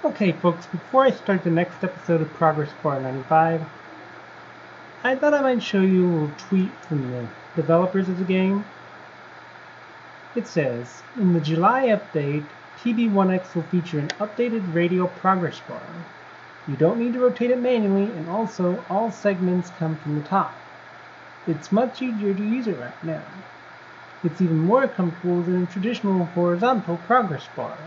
Okay folks, before I start the next episode of Progressbar95, I thought I might show you a little tweet from the developers of the game. It says, in the July update, TB1X will feature an updated radio progress bar. You don't need to rotate it manually, and also all segments come from the top. It's much easier to use it right now. It's even more comfortable than a traditional horizontal progress bar.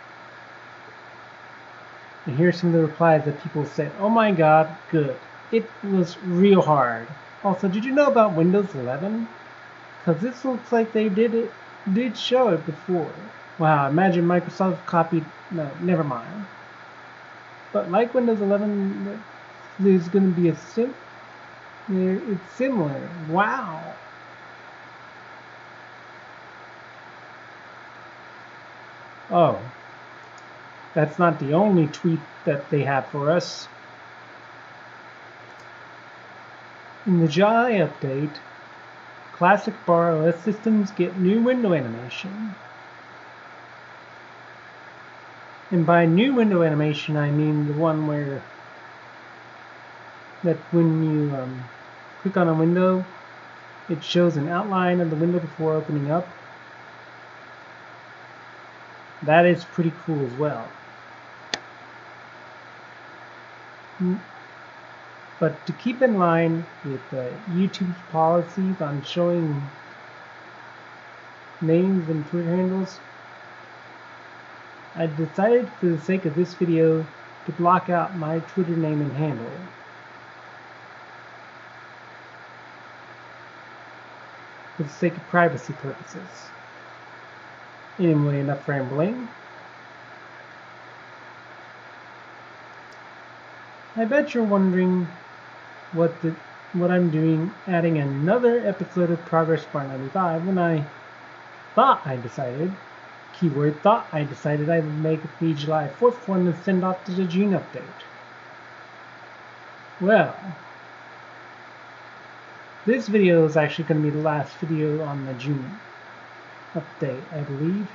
And here's some of the replies that people said. Oh my god, good. It was real hard. Also, did you know about Windows 11? Because this looks like they did show it before. Wow, imagine Microsoft copied, no, never mind. But like Windows 11, there's going to be it's similar. Wow. Oh. That's not the only tweet that they have for us. In the July update, classic bar OS systems get new window animation. And by new window animation, I mean the one where that when you click on a window, it shows an outline of the window before opening up. That is pretty cool as well. But to keep in line with YouTube's policies on showing names and Twitter handles, I decided for the sake of this video to block out my Twitter name and handle. For the sake of privacy purposes. Anyway, enough rambling. I bet you're wondering what I'm doing adding another episode of Progressbar95 when I thought I decided, keyword thought I decided I would make the July 4th one to send off to the June update. Well, this video is actually going to be the last video on the June update, I believe.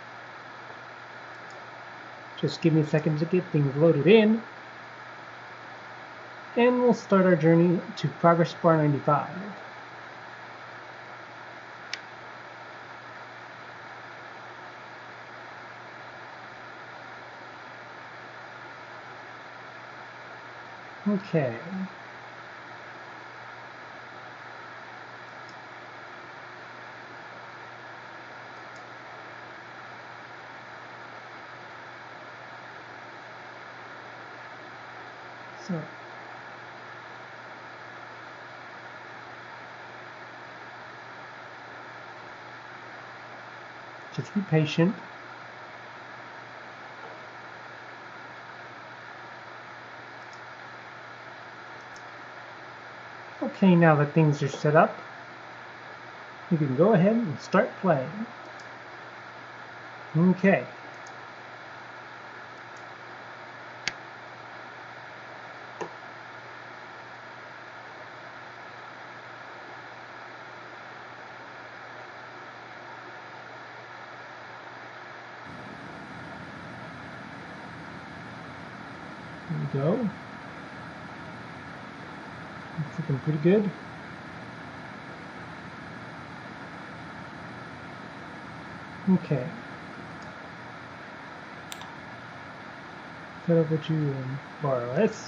Just give me a second to get things loaded in. And we'll start our journey to Progressbar95. Okay. So just be patient. Okay, now that things are set up, you can go ahead and start playing. Okay. There we go. It's looking pretty good. Okay. Set up what you borrow. Let's.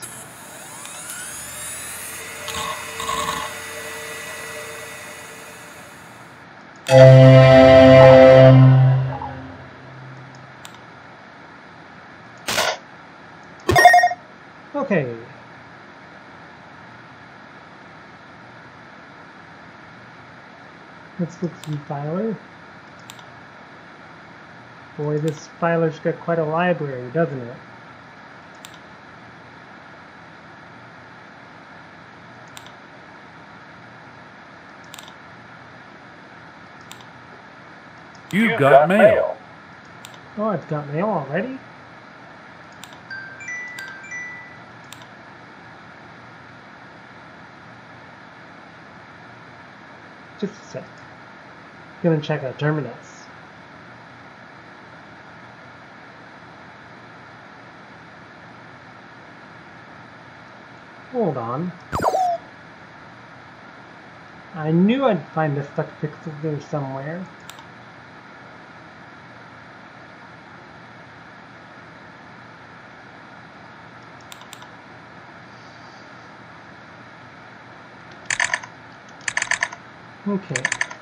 Okay. Let's look through Filer. Boy, this Filer's got quite a library, doesn't it? You've got mail. Oh, it's got mail already? Just a sec. Gonna check out Terminus. Hold on. I knew I'd find the stuck pixels there somewhere. Okay.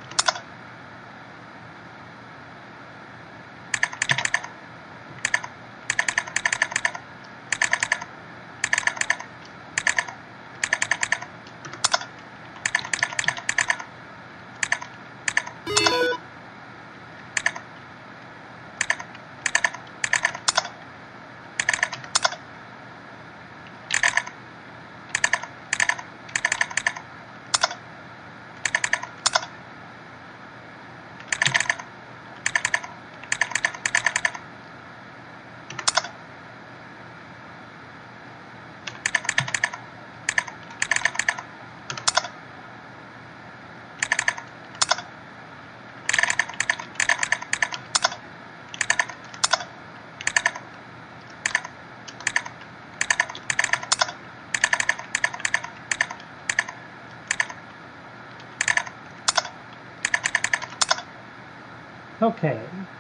Okay.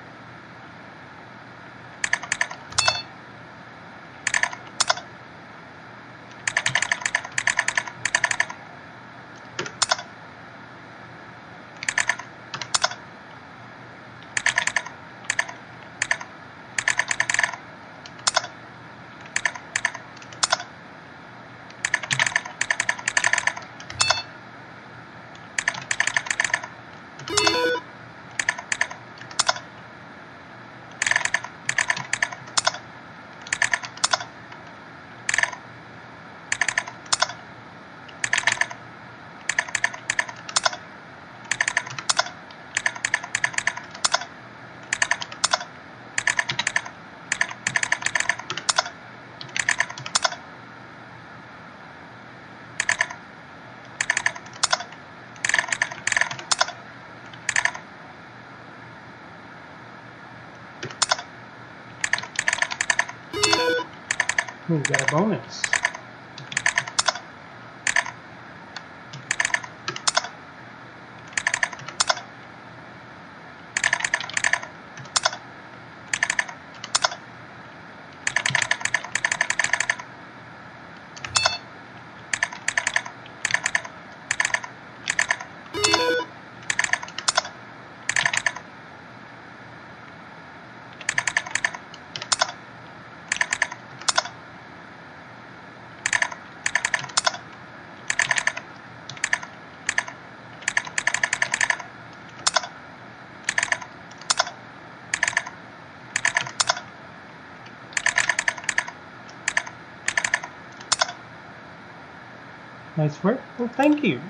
We got a bonus. Nice work. Well, thank you.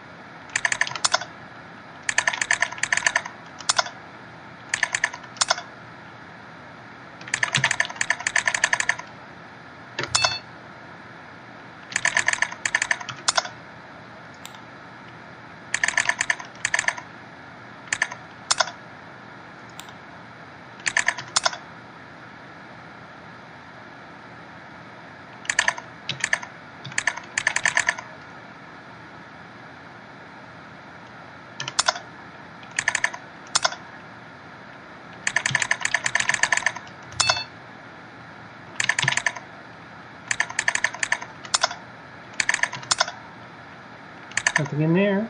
Nothing in there.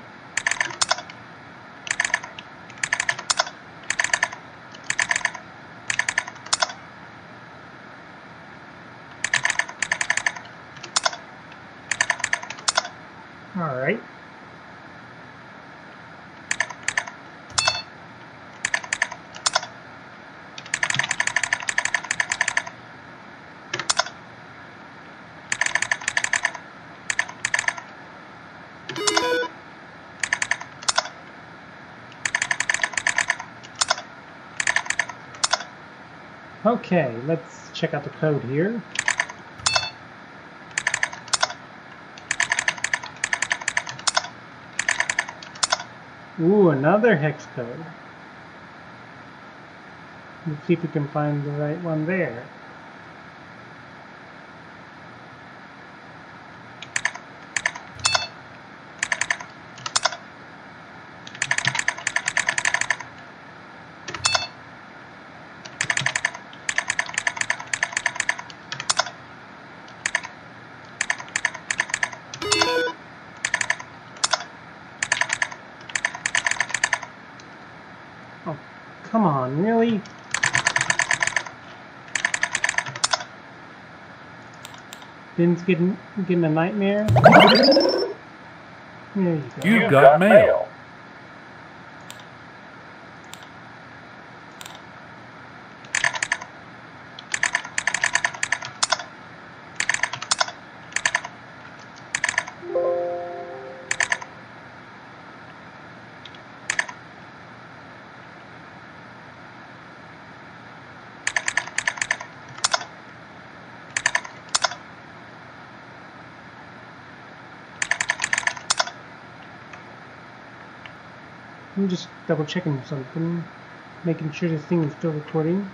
All right. Okay, let's check out the code here. Ooh, another hex code. Let's see if we can find the right one there. come on, really? Ben's getting a nightmare. There you go. You got mail. I'm just double checking something, making sure this thing is still recording.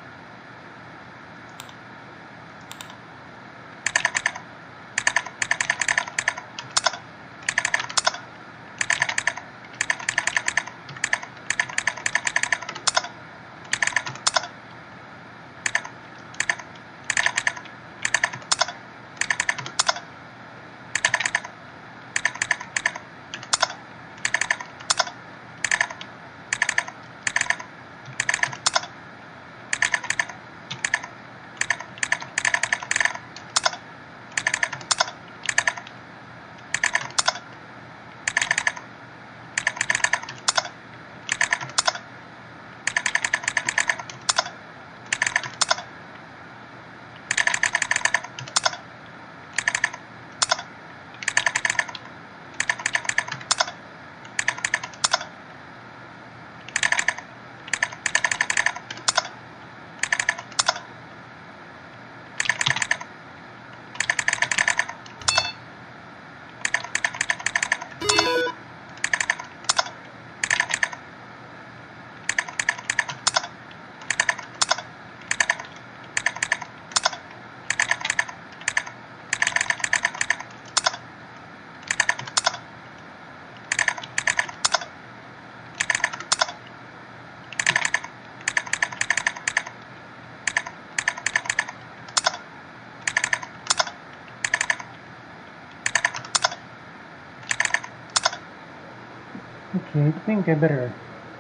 Okay, I think I better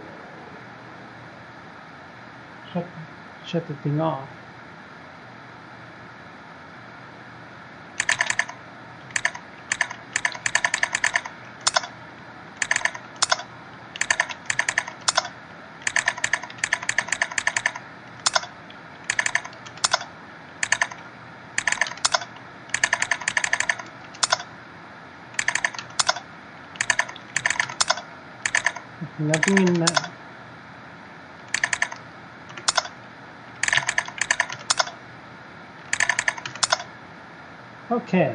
shut the thing off. Nothing in that. Okay.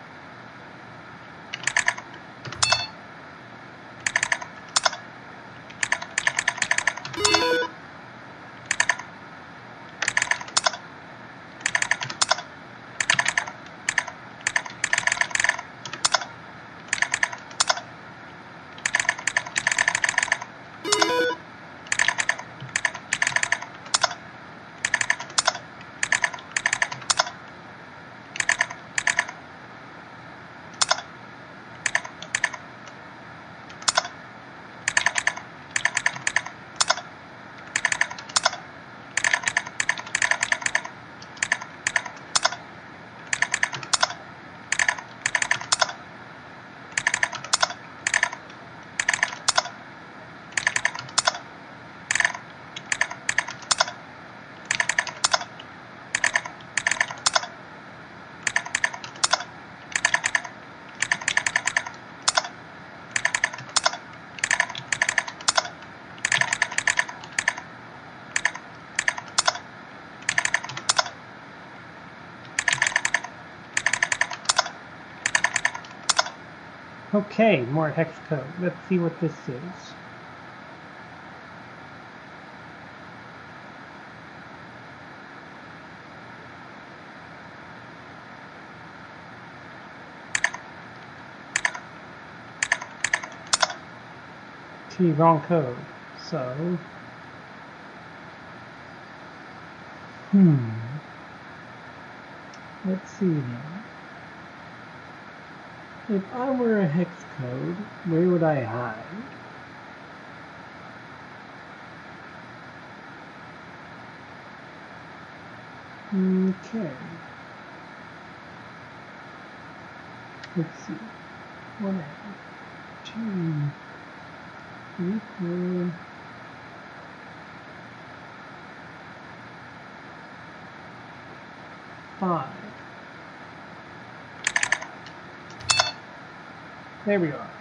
Okay, more hex code. Let's see what this is. Wrong code. So, let's see now. If I were a hex code, where would I hide? Okay. Let's see. 1, 2, 3, 4. 5. There we are.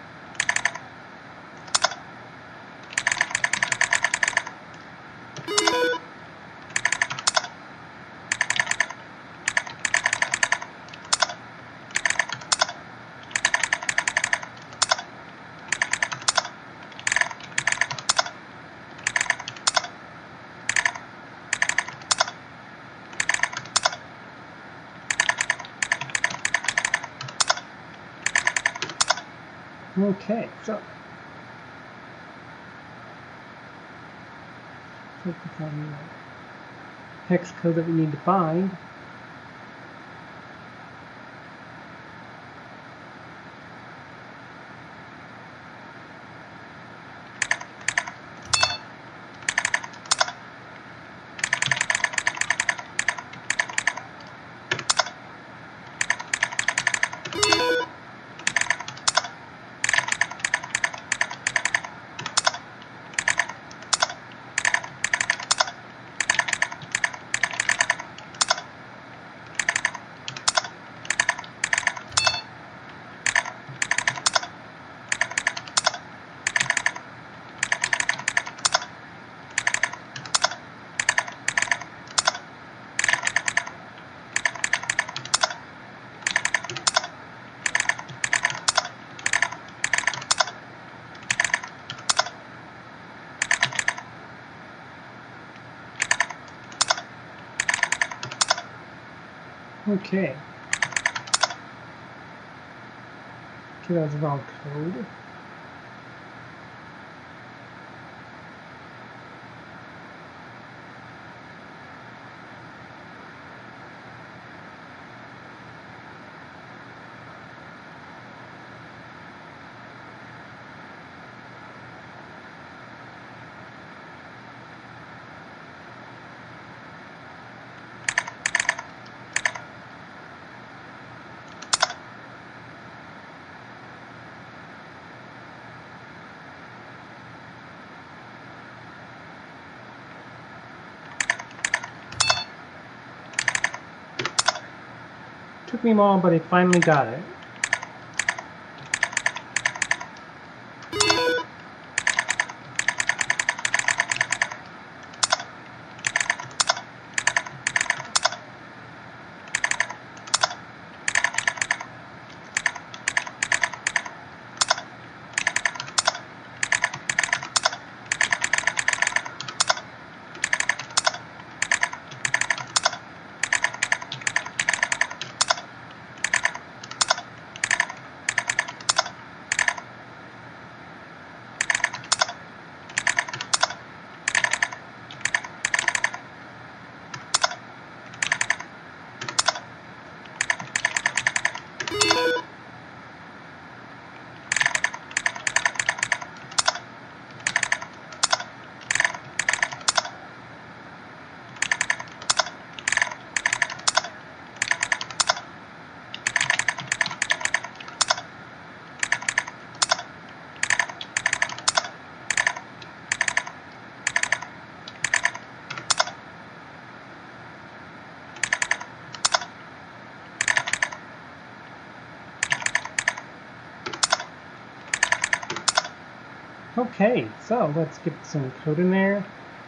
Okay, so focus on the hex code that we need to find. Okay. Okay, that's the wrong code. Took me a while, but I finally got it. Okay, so let's get some code in there.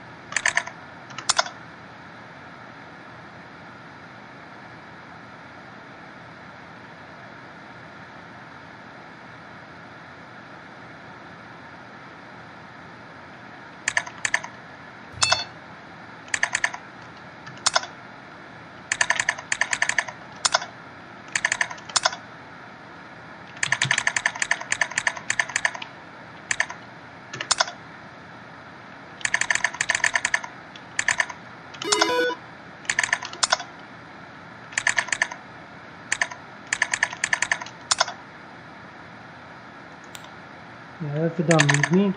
Yeah, that's a dumb readme.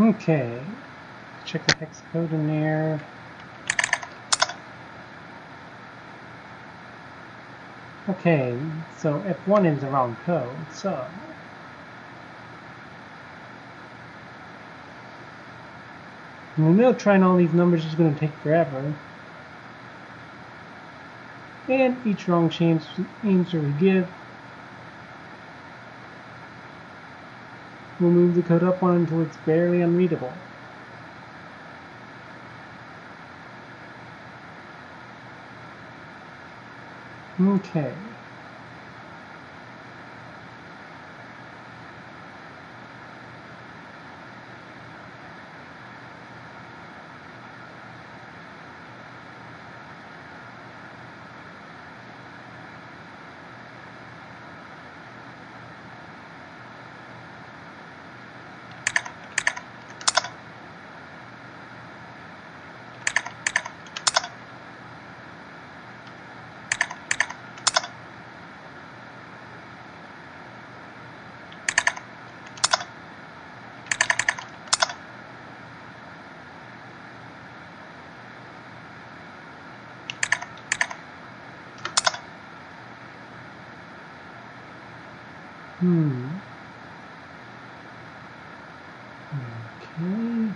Okay, check the hex code in there. Okay, so F1 is the wrong code, so we know trying all these numbers is going to take forever. And each wrong answer we give will move the code up one until it's barely unreadable. Okay. Okay.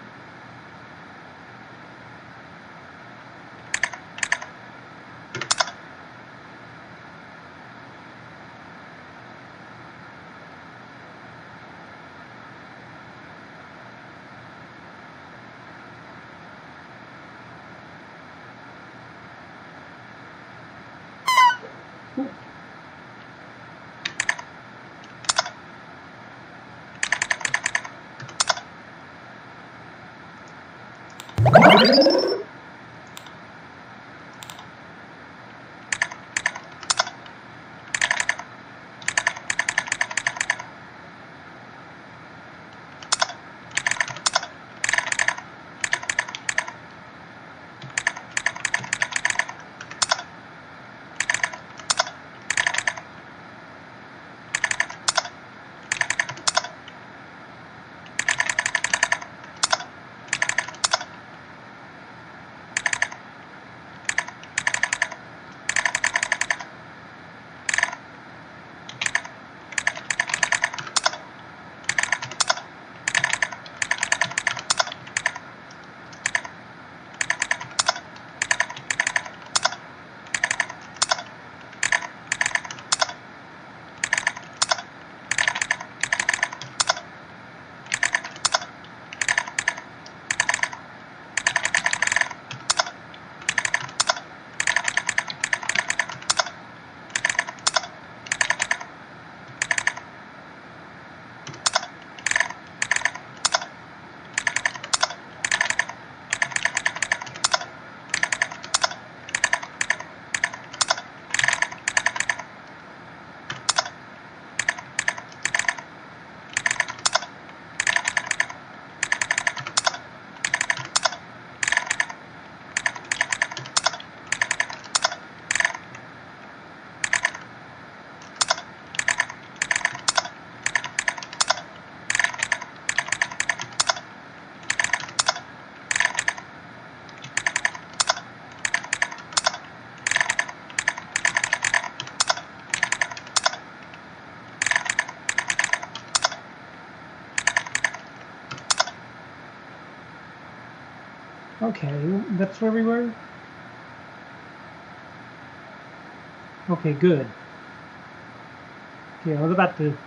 Okay, that's where we were? Okay, good. Okay, I was about to...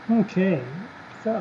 Okay, so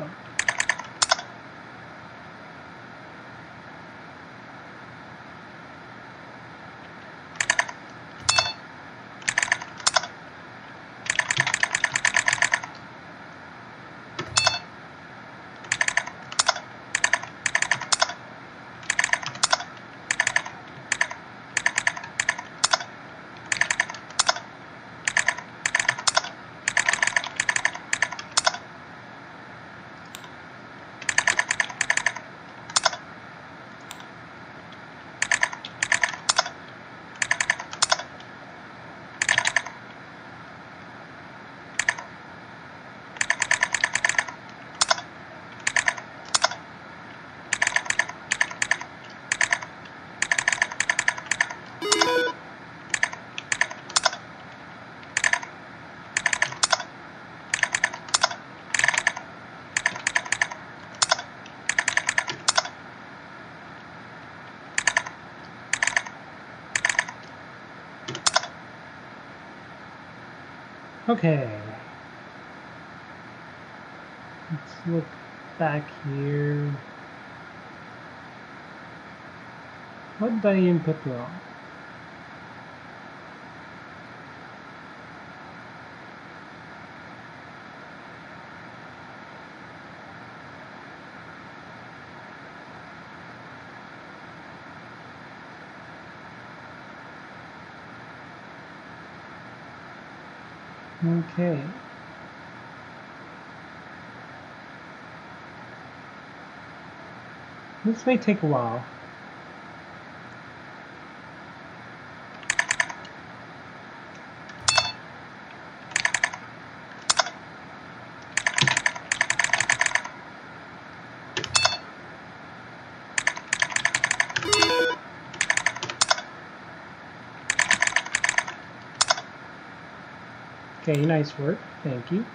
okay. Let's look back here. What did I input wrong? Okay. This may take a while. Okay, nice work. Thank you.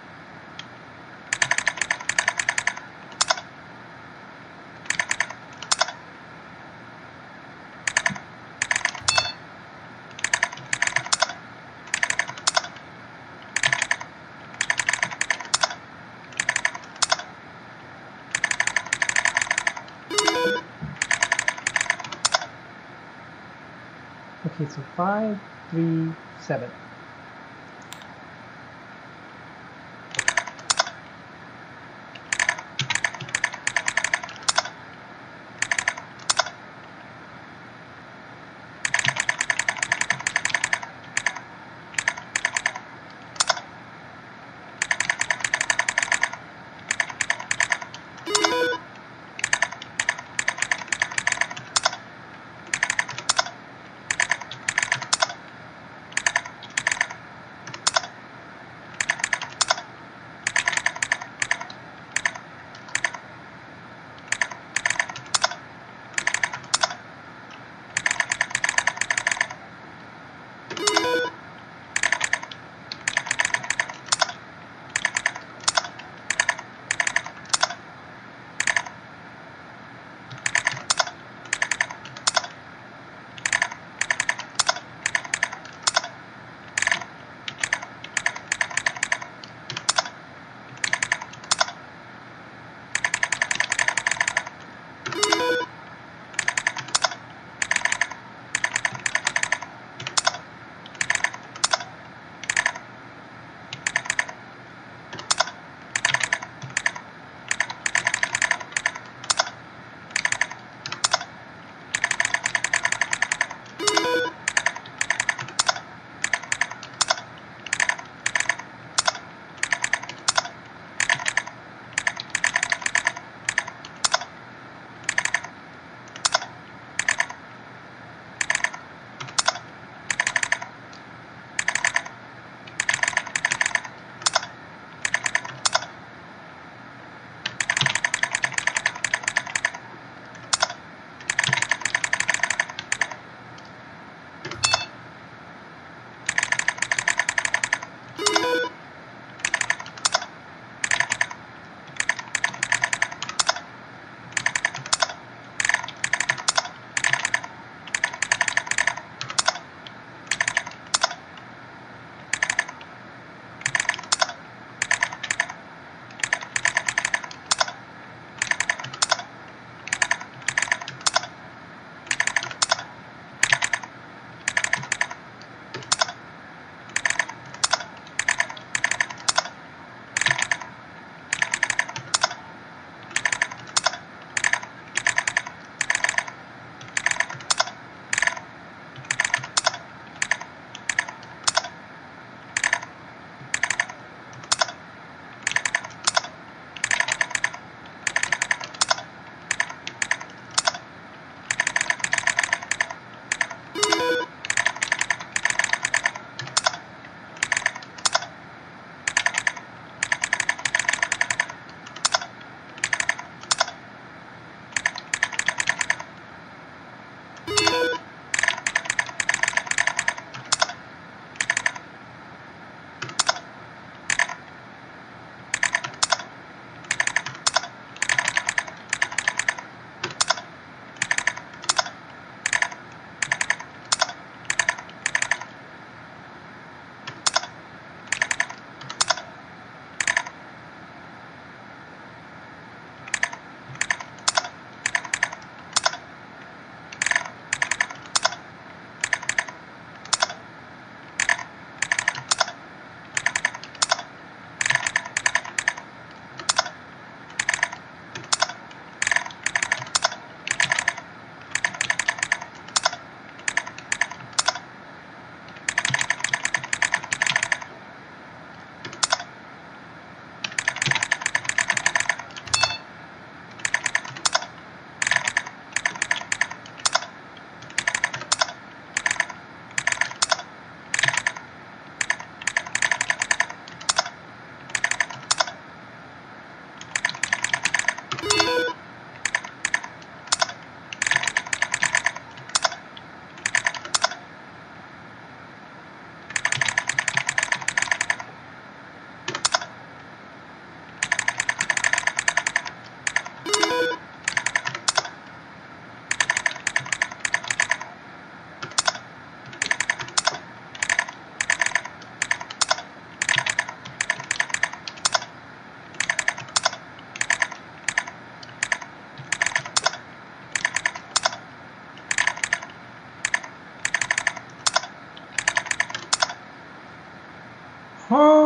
Okay, so 5, 3, 7.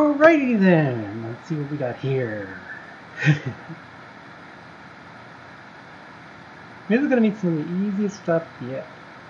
Alrighty then, let's see what we got here. This is going to be some of the easiest stuff yet.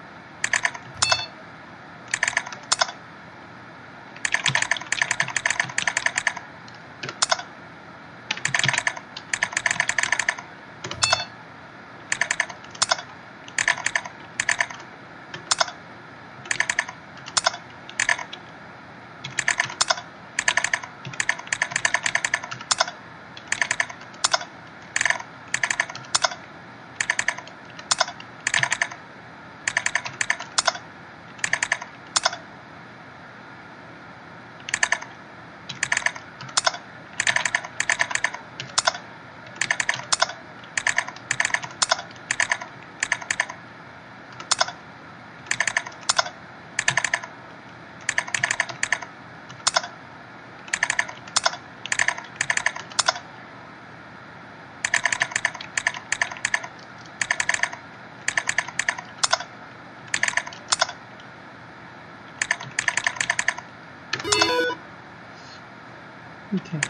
Okay.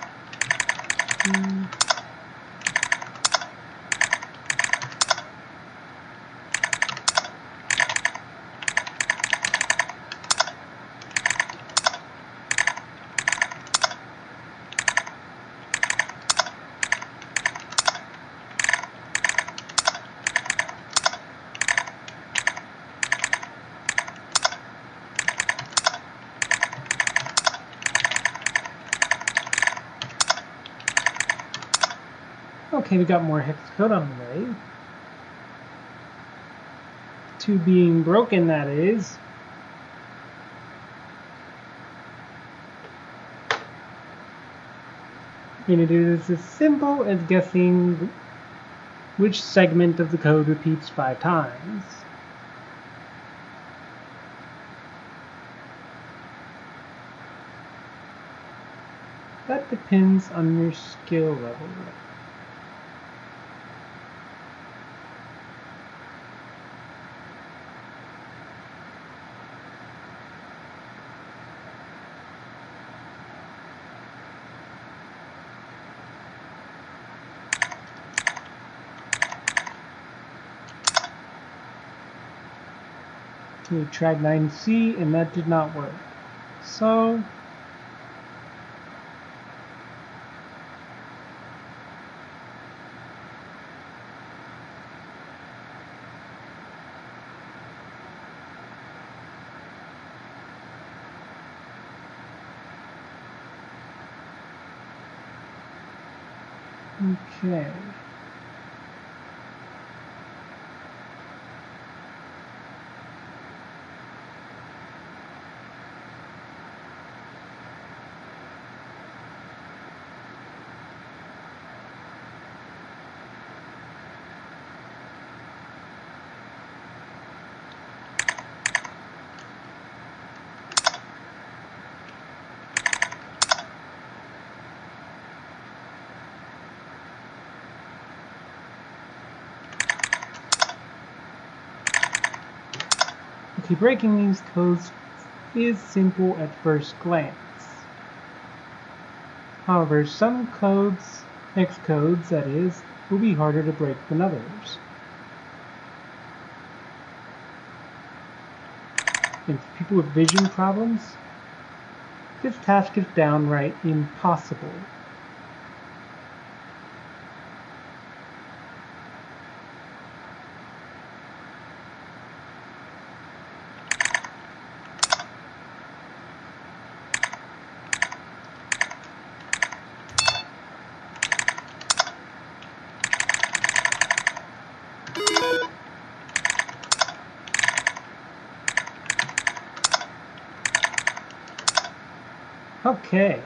Okay, we got more hex code on the way. To being broken, that is. And it is as simple as guessing which segment of the code repeats 5 times. That depends on your skill level. We tried 9C and that did not work. So okay. Okay, breaking these codes is simple at first glance. However, some codes, hex codes that is, will be harder to break than others. And for people with vision problems, this task is downright impossible. Okay.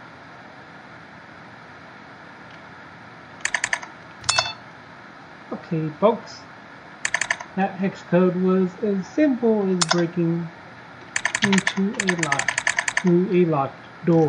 Okay, folks. That hex code was as simple as breaking into a locked door.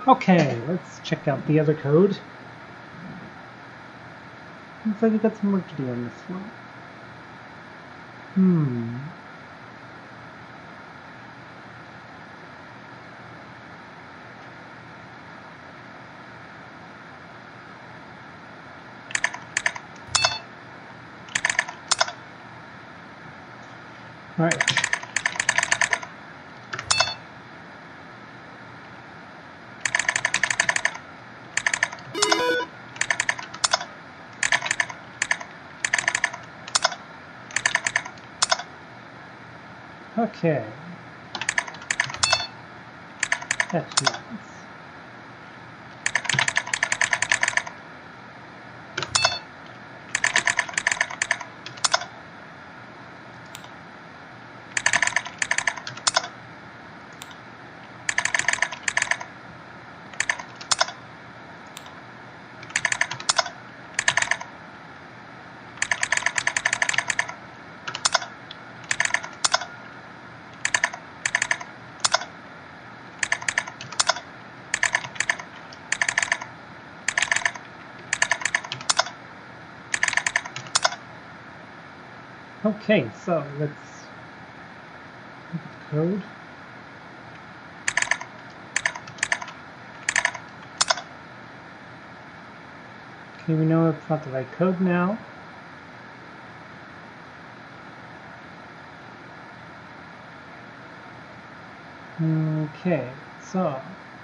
Okay, let's check out the other code. Looks like we've got some work to do on this one. All right. Okay. That's nice. Okay, so let's look at the code. Okay, we know it's not the right code now. Okay, so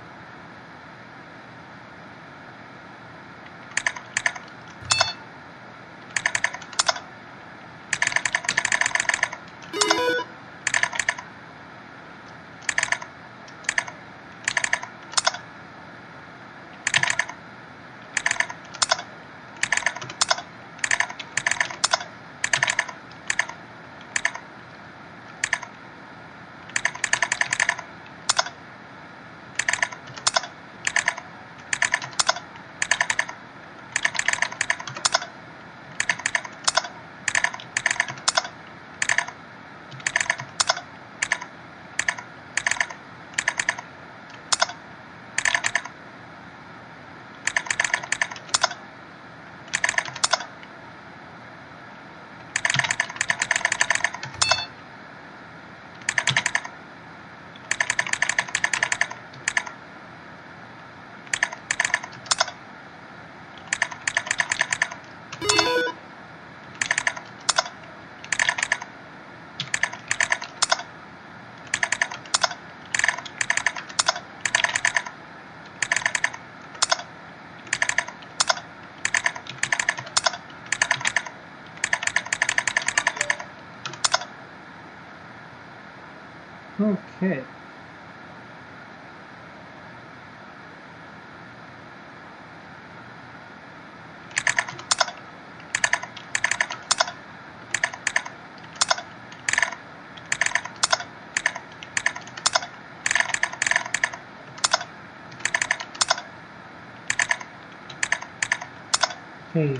okay. Okay.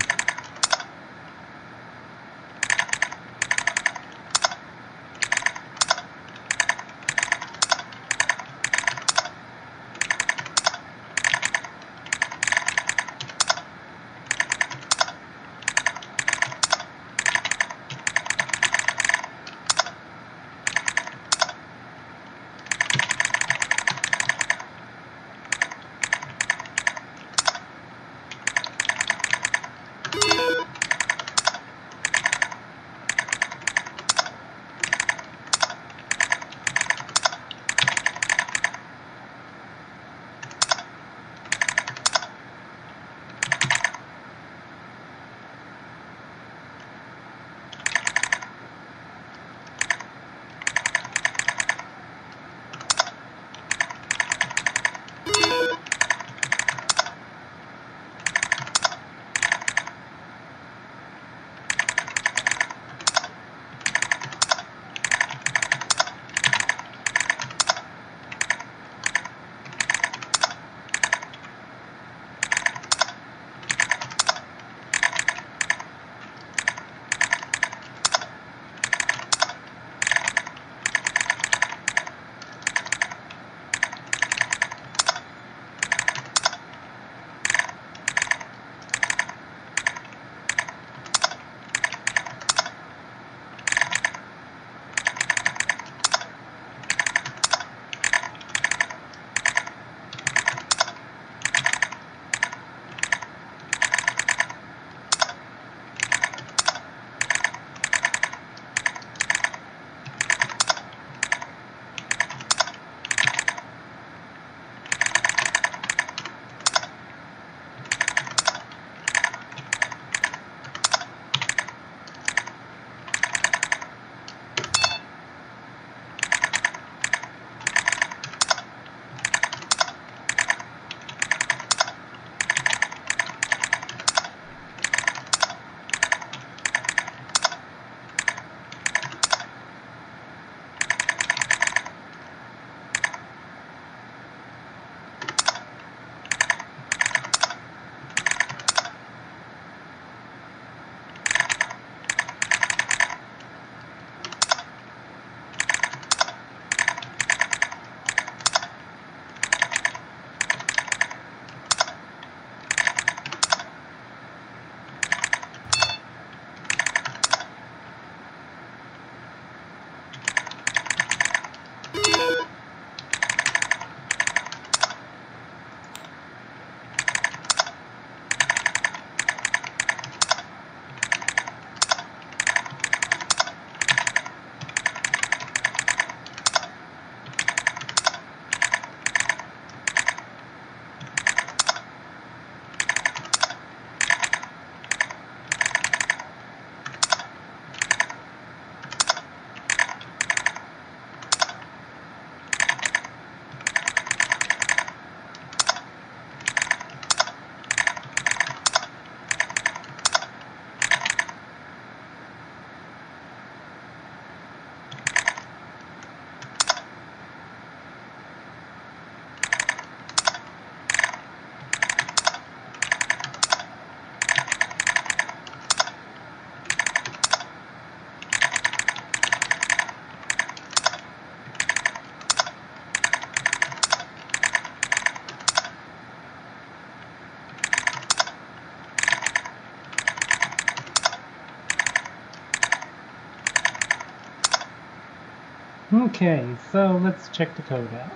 Okay, so let's check the code out.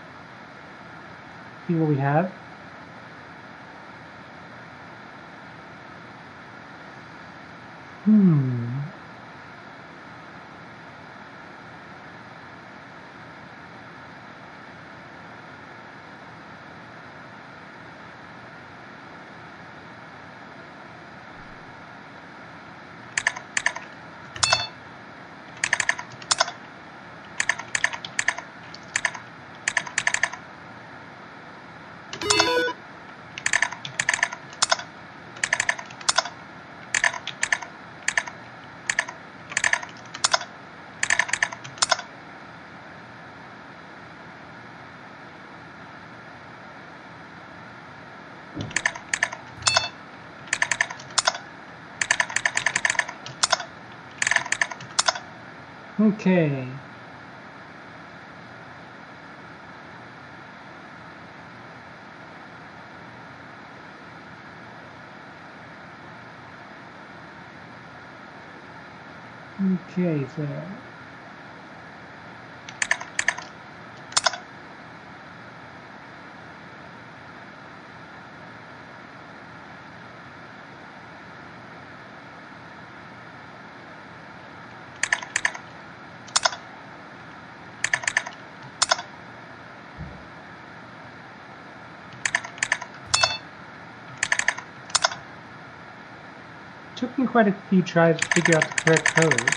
See what we have. Okay. Okay, so took me quite a few tries to figure out the correct code.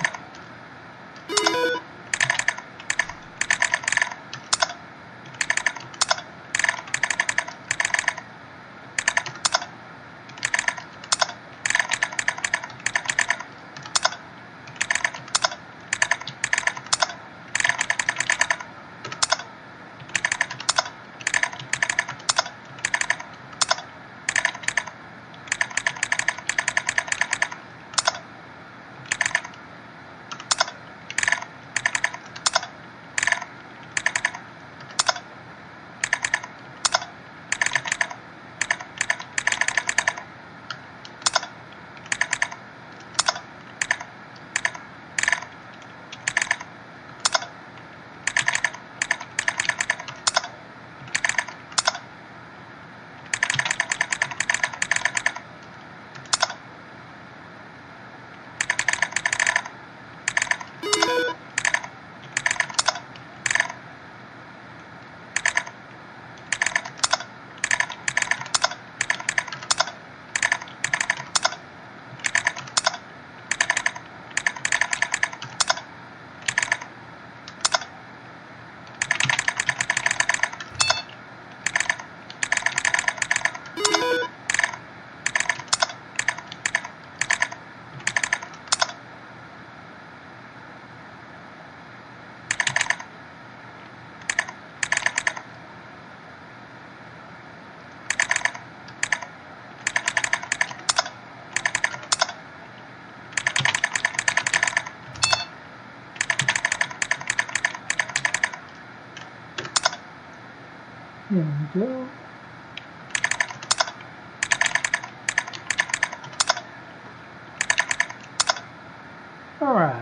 There we go. All right.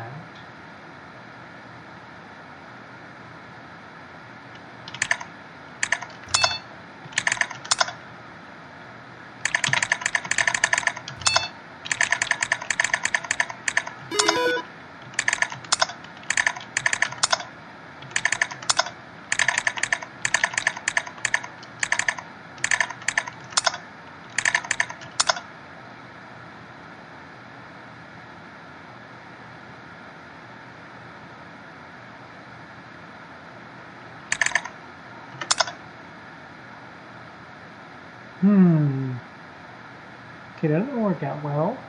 Okay, that didn't work out well.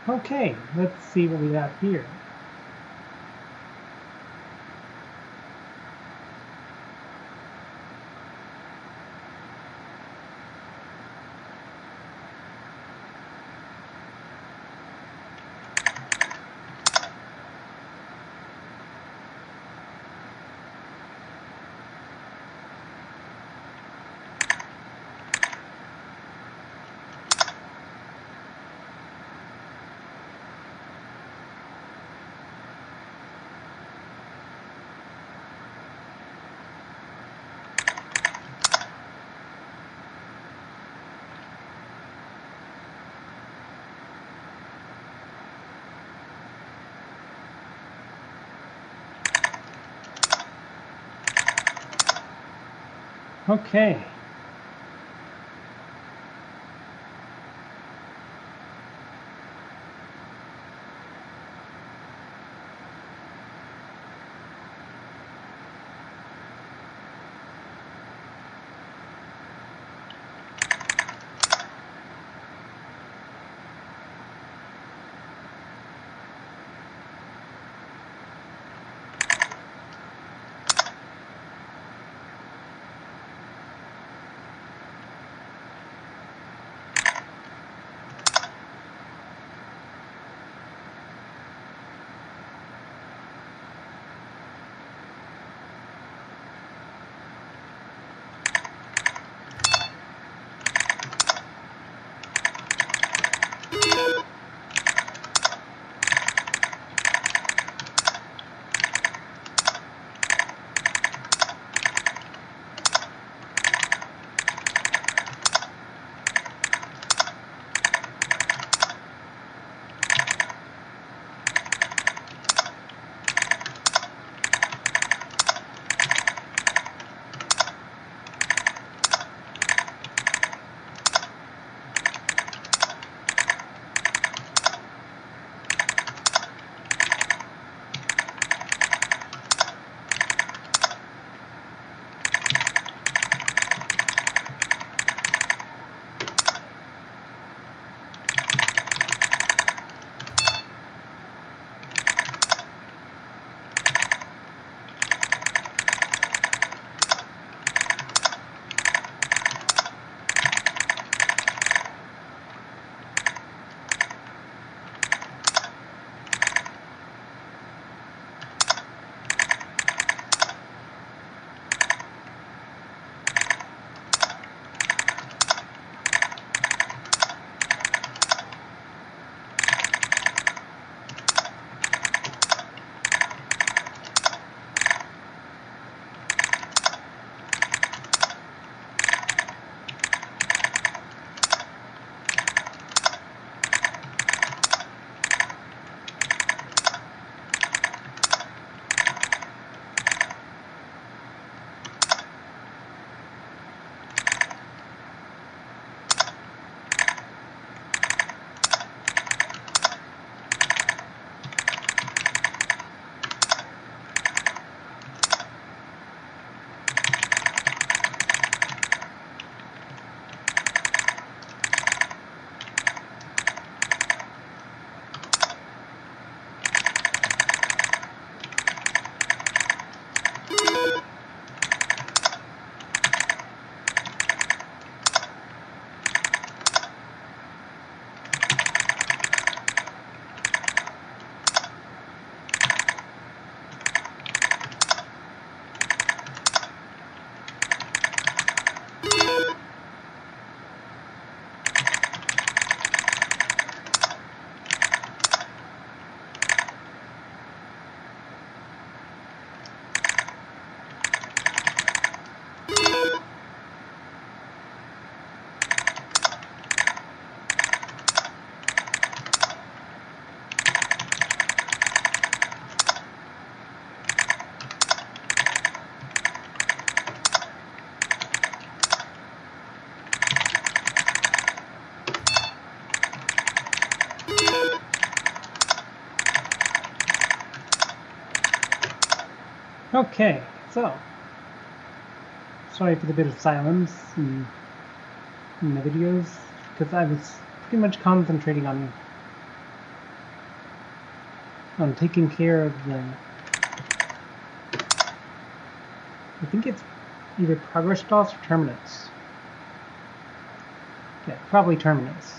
Okay, let's see what we got here. Okay. Okay, so sorry for the bit of silence in the videos, because I was pretty much concentrating on on taking care of them. I think it's either progress boss or terminus. Yeah, probably terminus.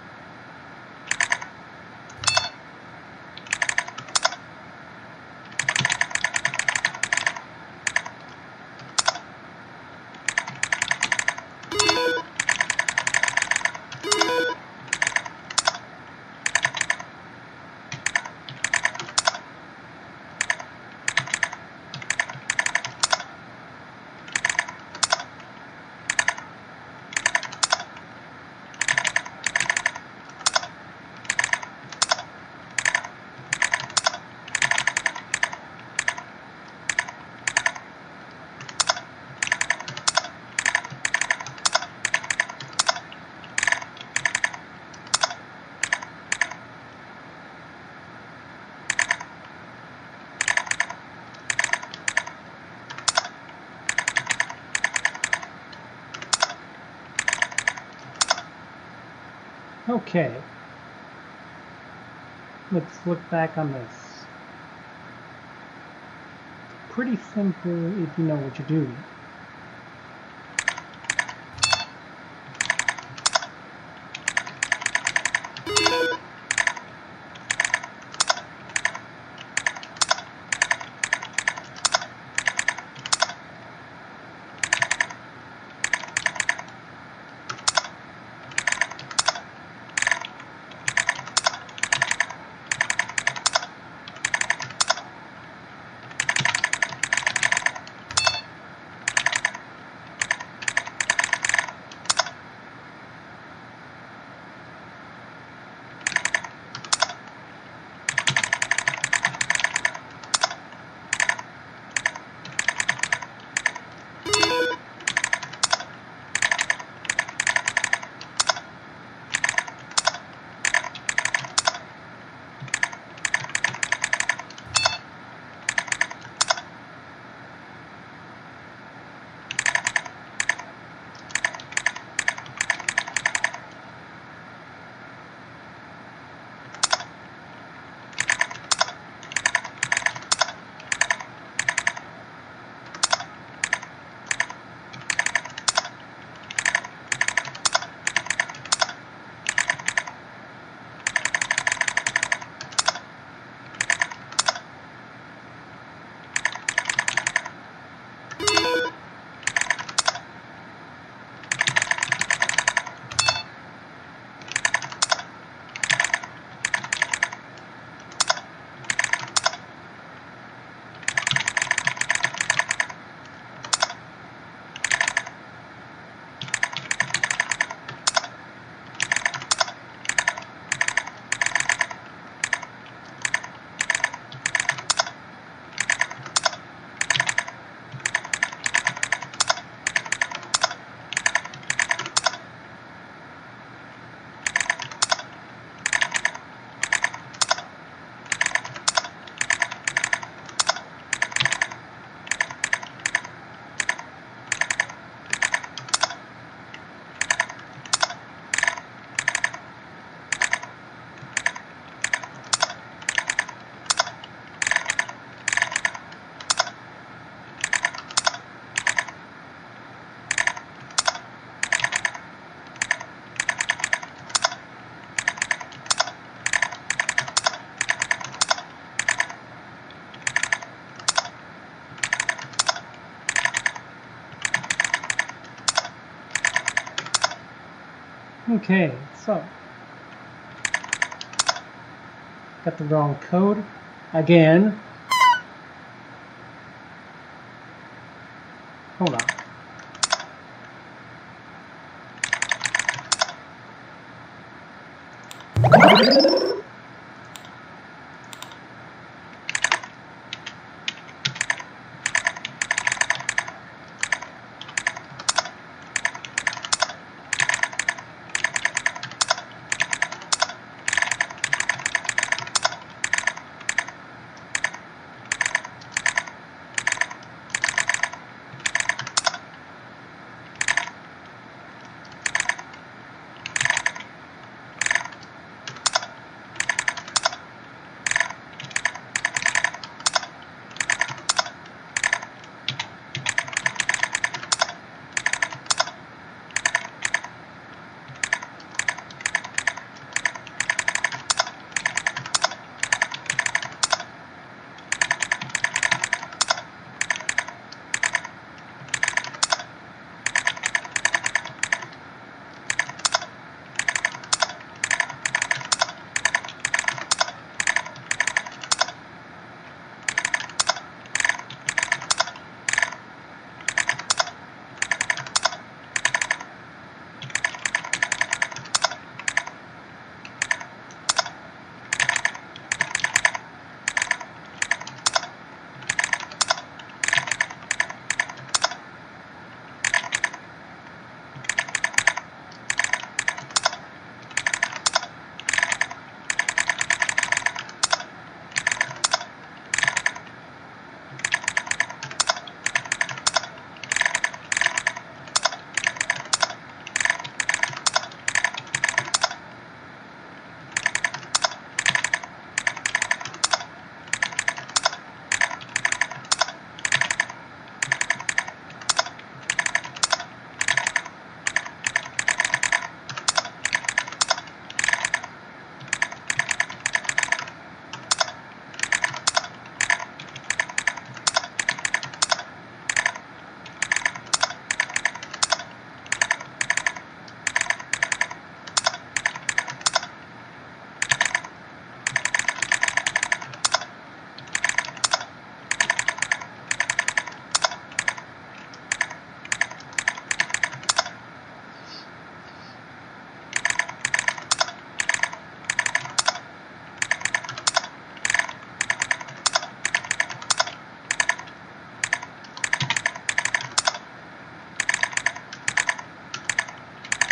Okay, let's look back on this. Pretty simple if you know what you're doing. Okay, so got the wrong code again. Hold on.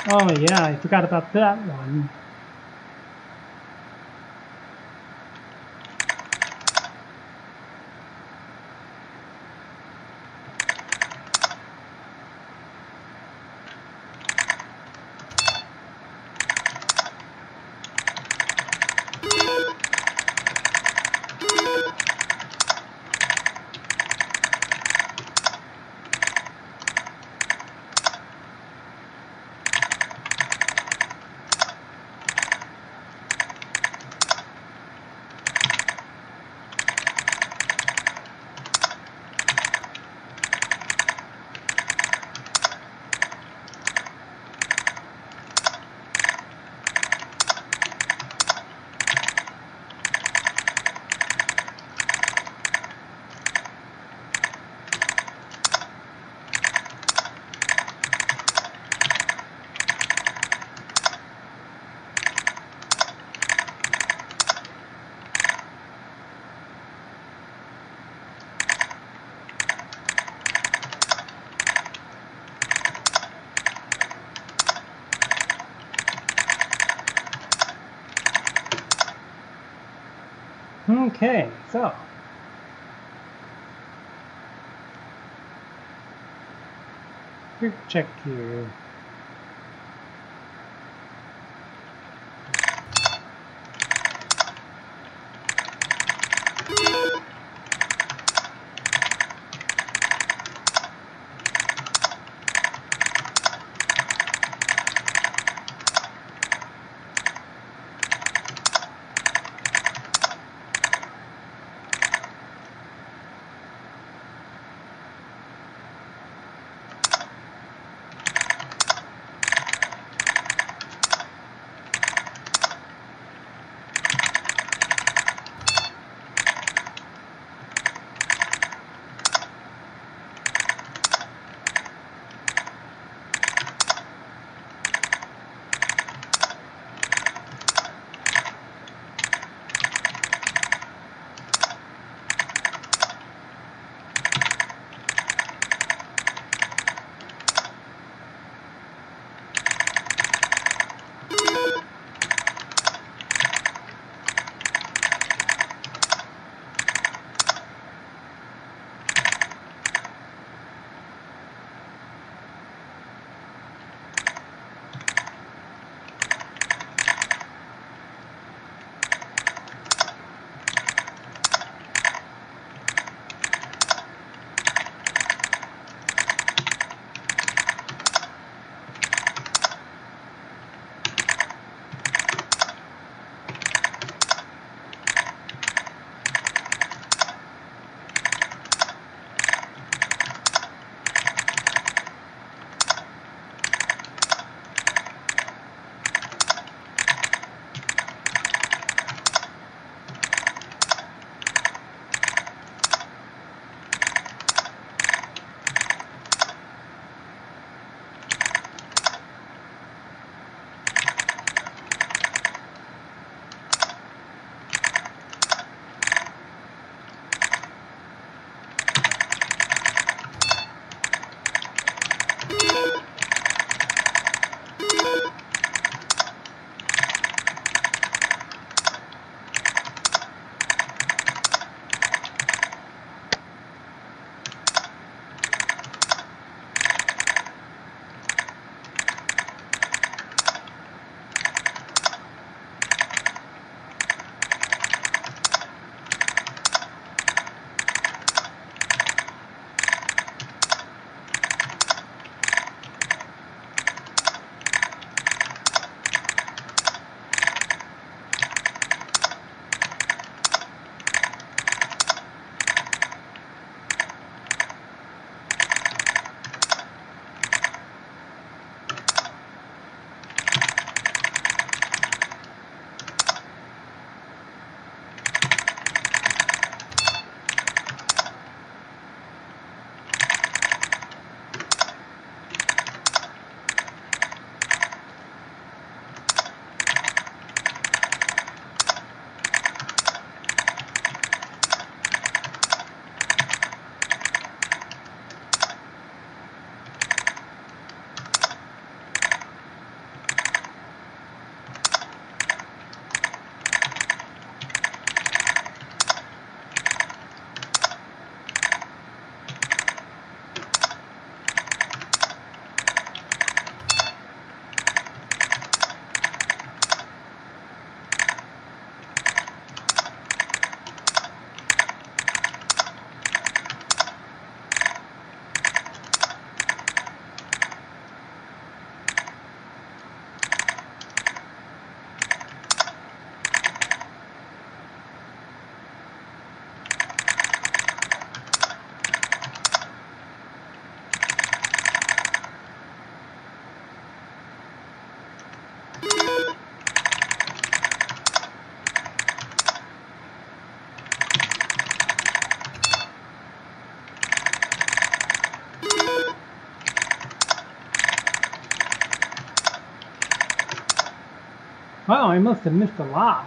Oh yeah, I forgot about that one. Okay, so quick check here. Wow, I must have missed a lot.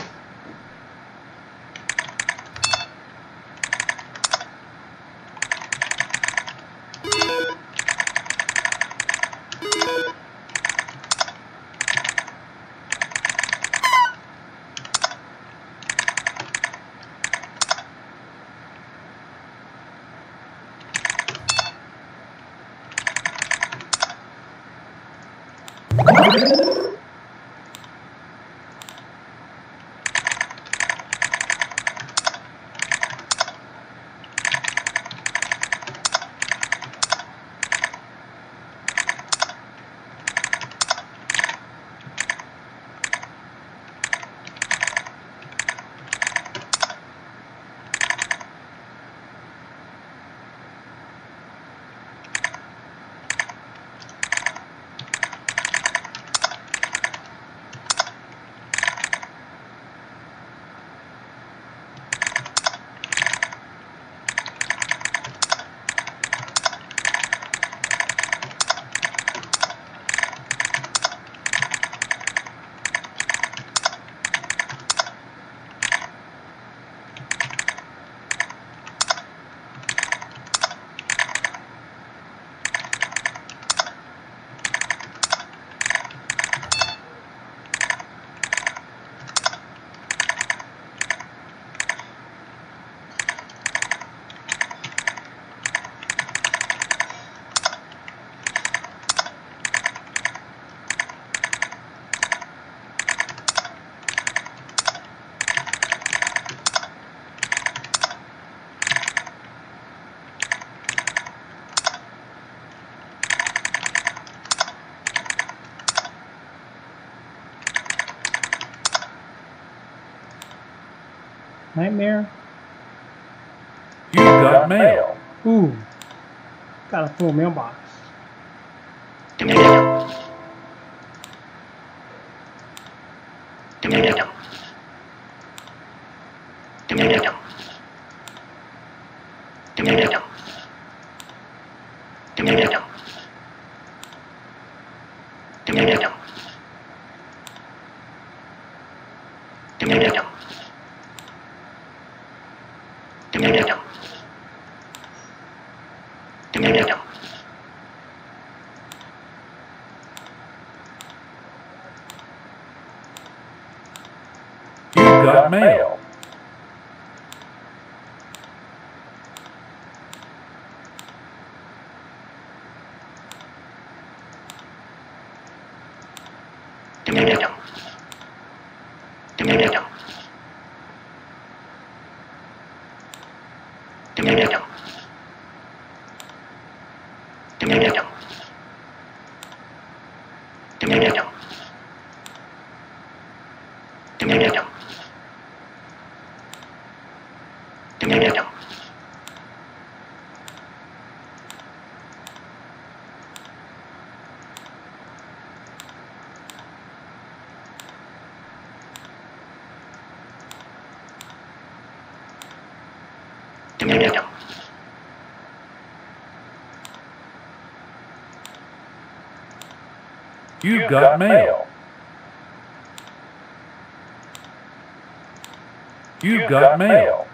Nightmare? You got mail. Ooh, got a full mailbox. You got mail. You got mail. You got mail.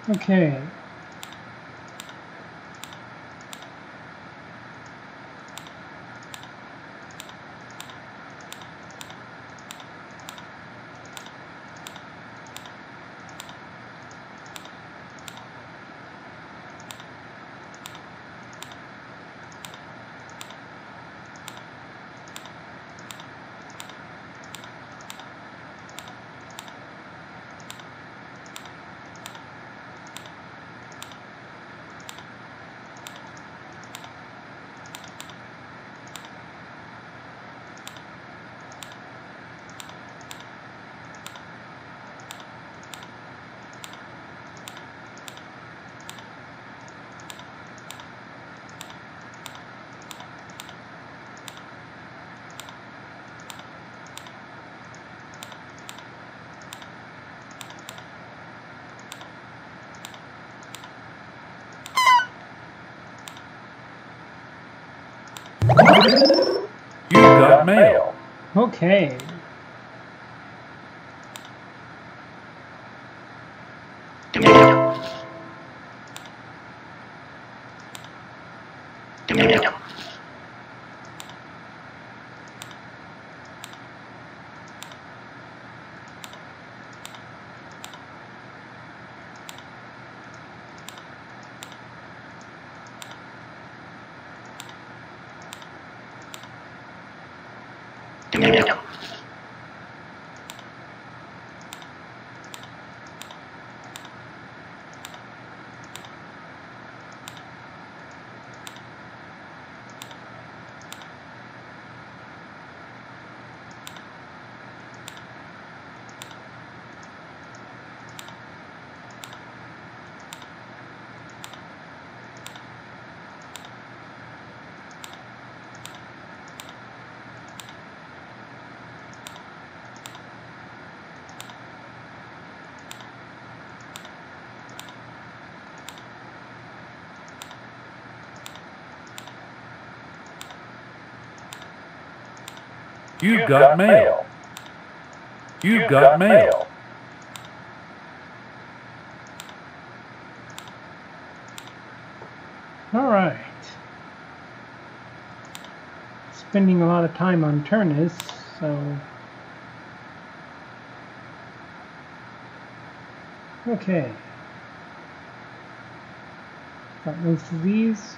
Okay. You've got mail. Okay. You've got mail. You've got mail. All right. Spending a lot of time on Turnus, so... Okay. Got most of these.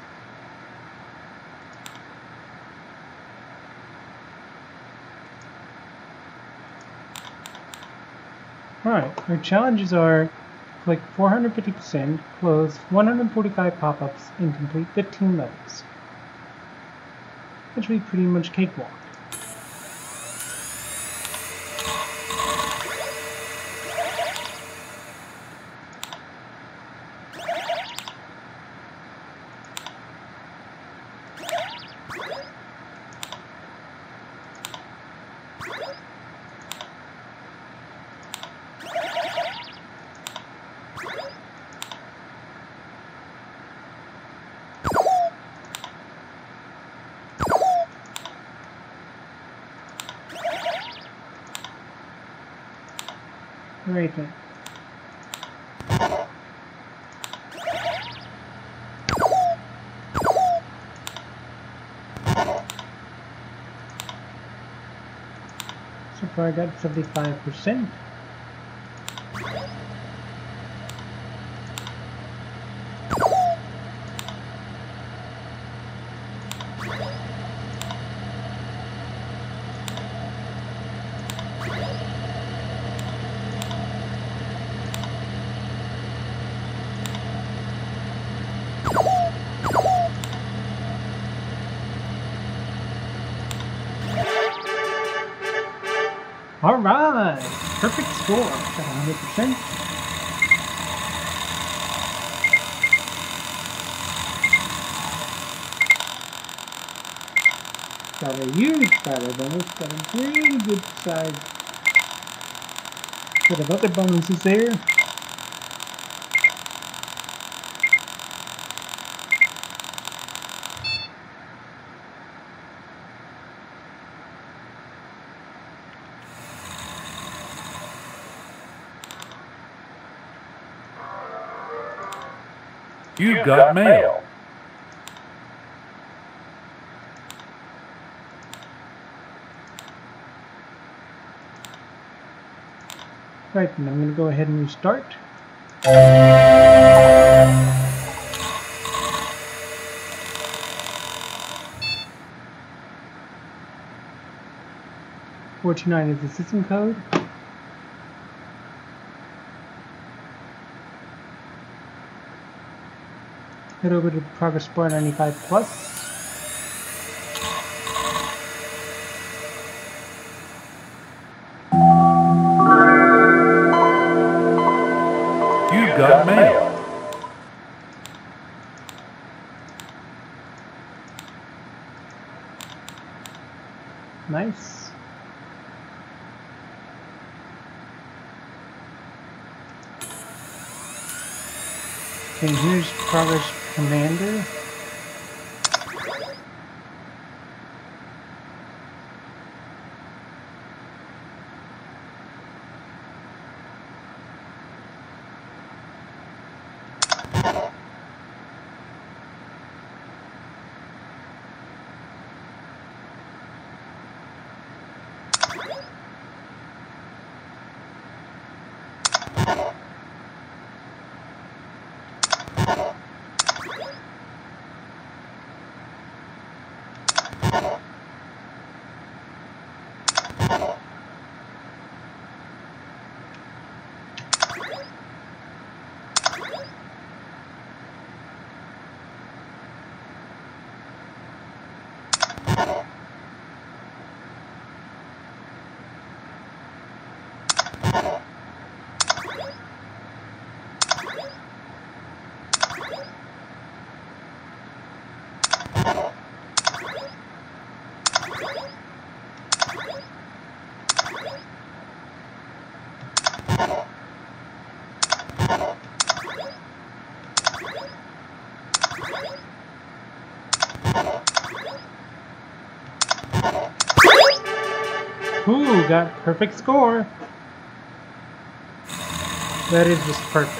Alright, our challenges are click 450%, close 145 pop-ups, and complete 15 levels. Which will be pretty much cakewalk. Right then. So far I got 75%. Alright! Perfect score! Got 100%. Got a huge battle bonus, got a really good size set of other bonuses there. You got mail. Right, and I'm going to go ahead and restart. $429 is the system code. Head over to Progressbar95 Plus. You got mail. Nice. Okay, here's Progress Commander. Ooh, got perfect score. That is just perfect.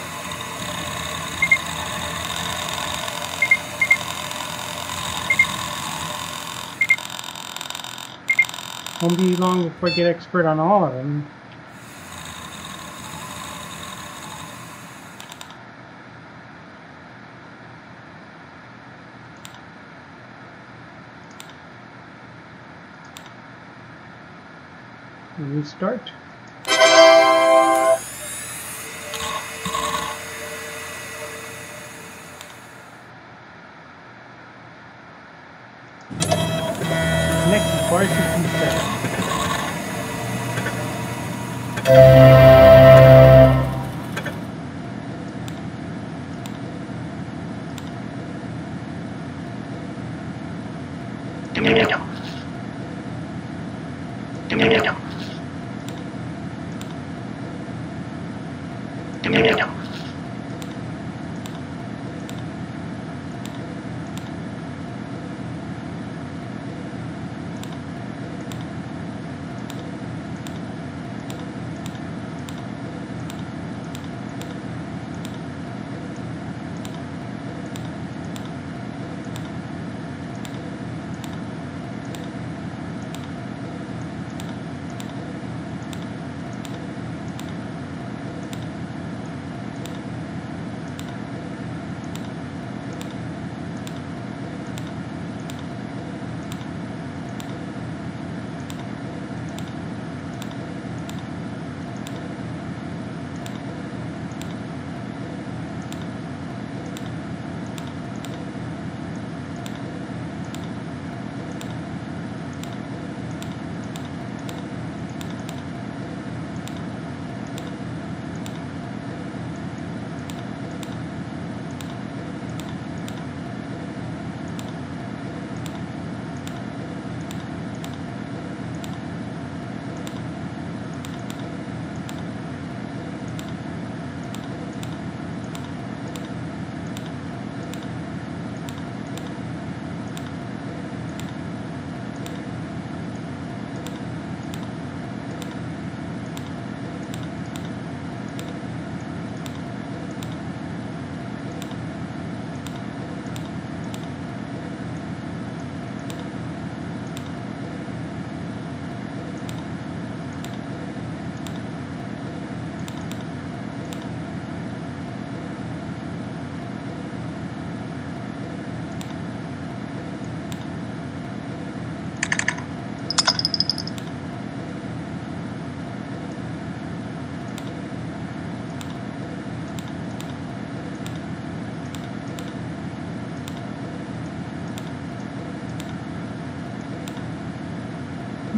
Won't be long before I get expert on all of them. Restart. Connect to bar system settings.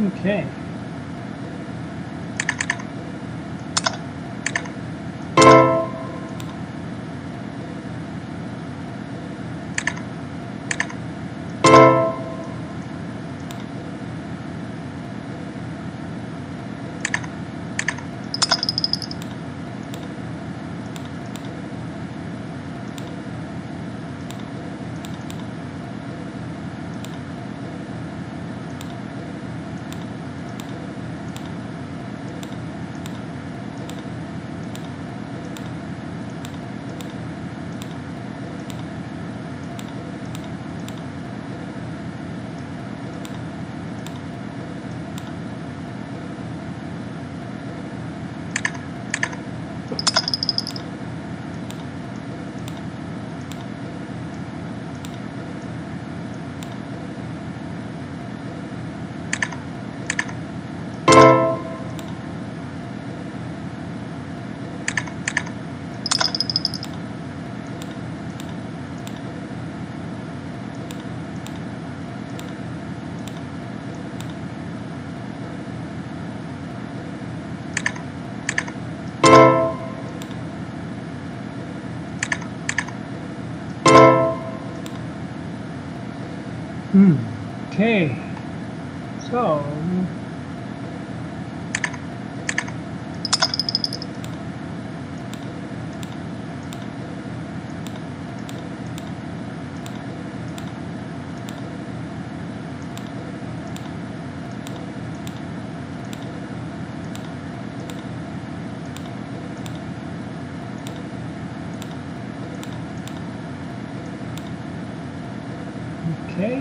Okay. Okay. So okay.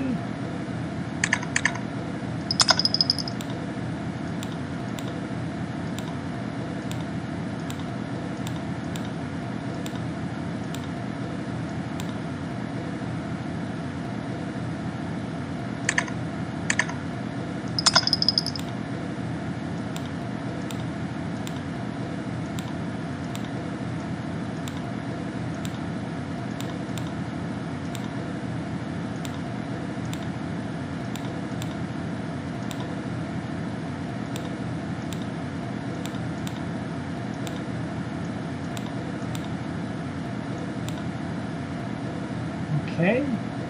Okay.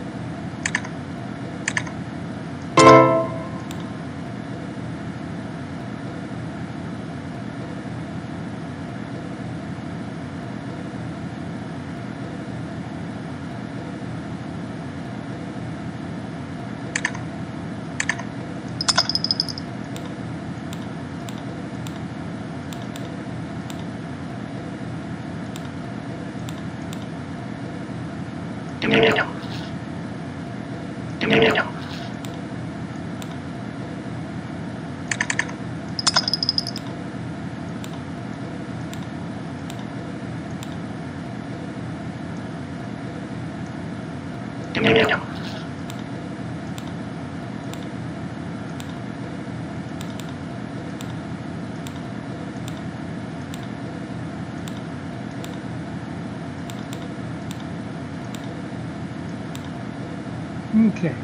Okay.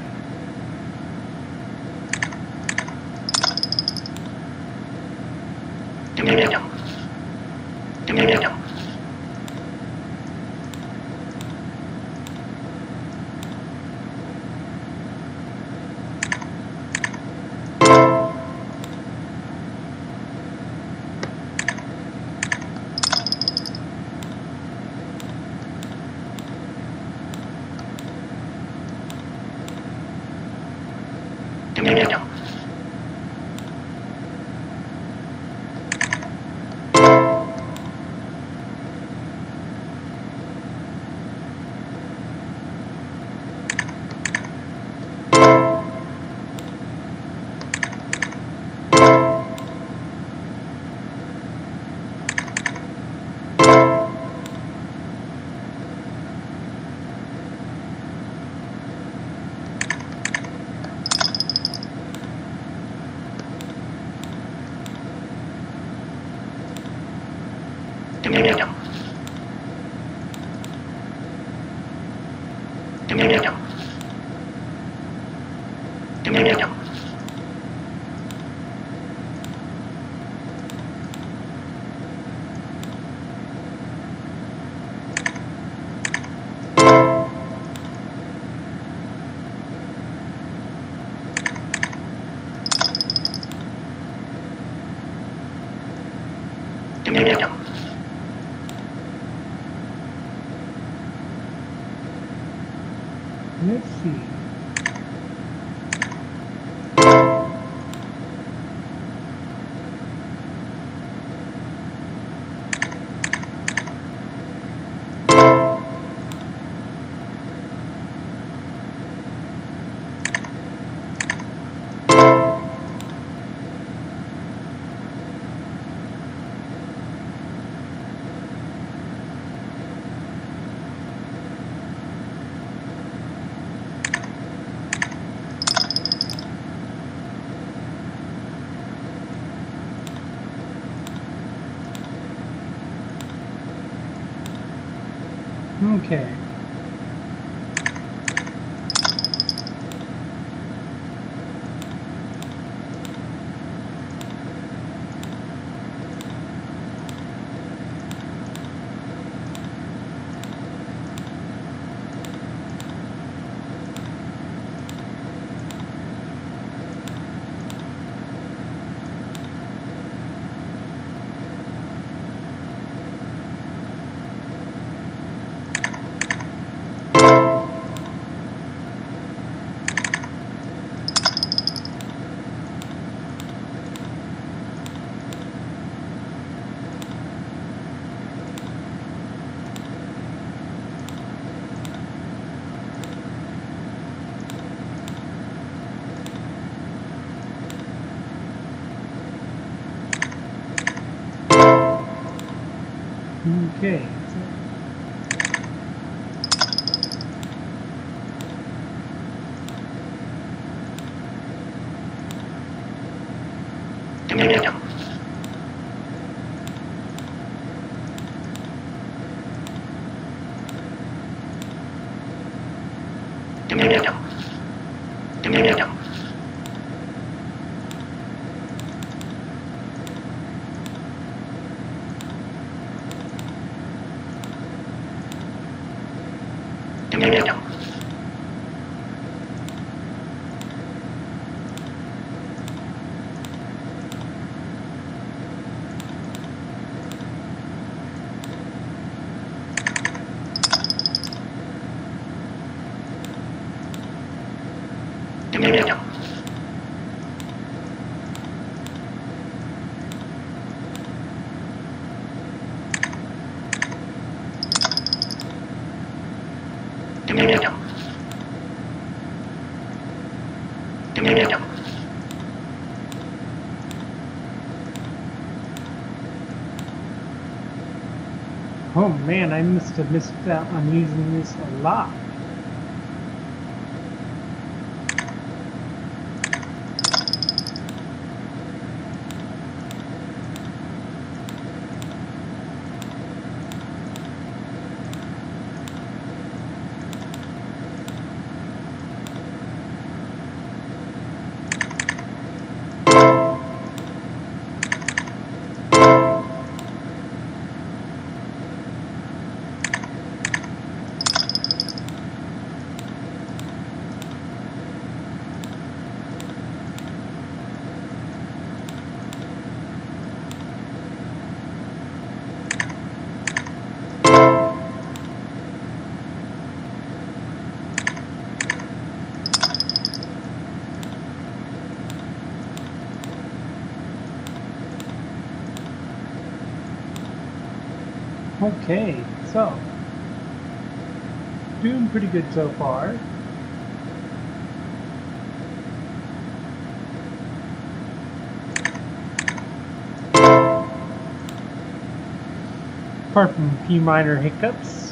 Let's see. Okay. Okay. Oh man, I must have missed out on using this a lot. Okay, so doing pretty good so far. Apart from a few minor hiccups.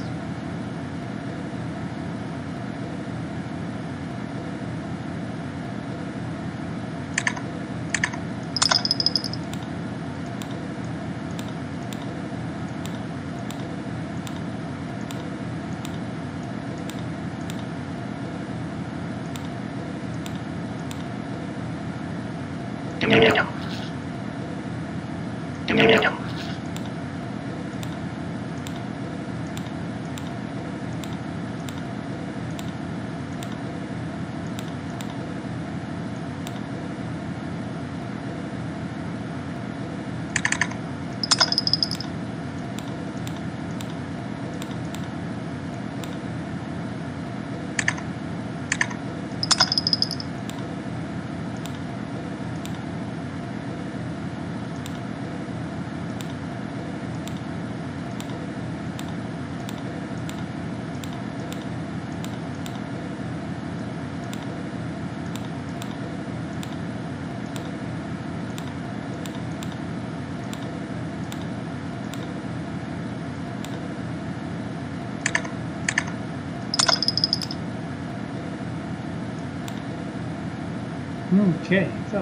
Okay, so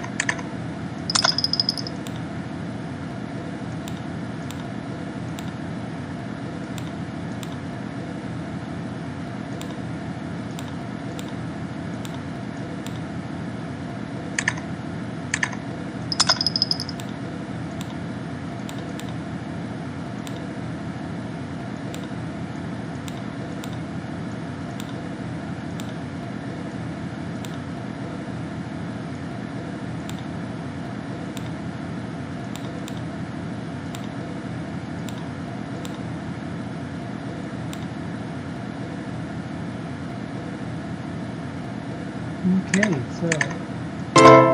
okay, so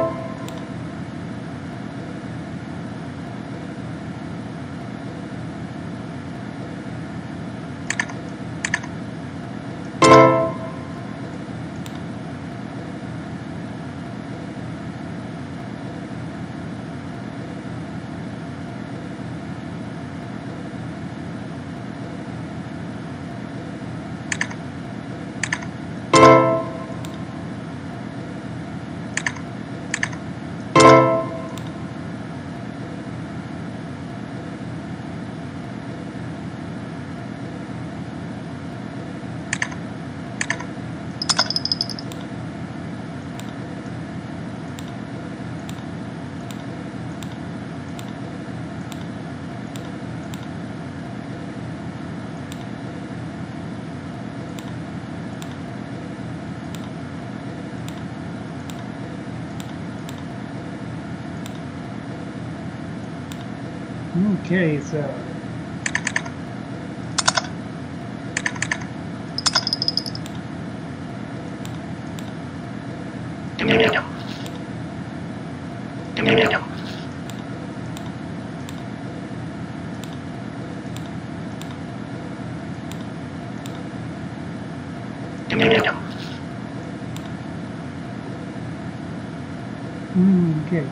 okay, so okay.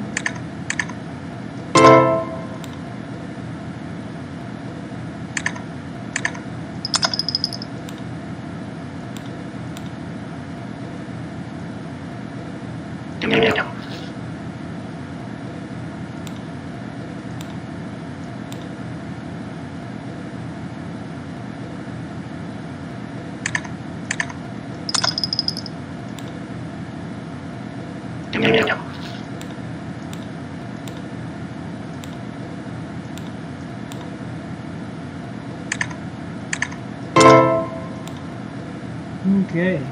Okay.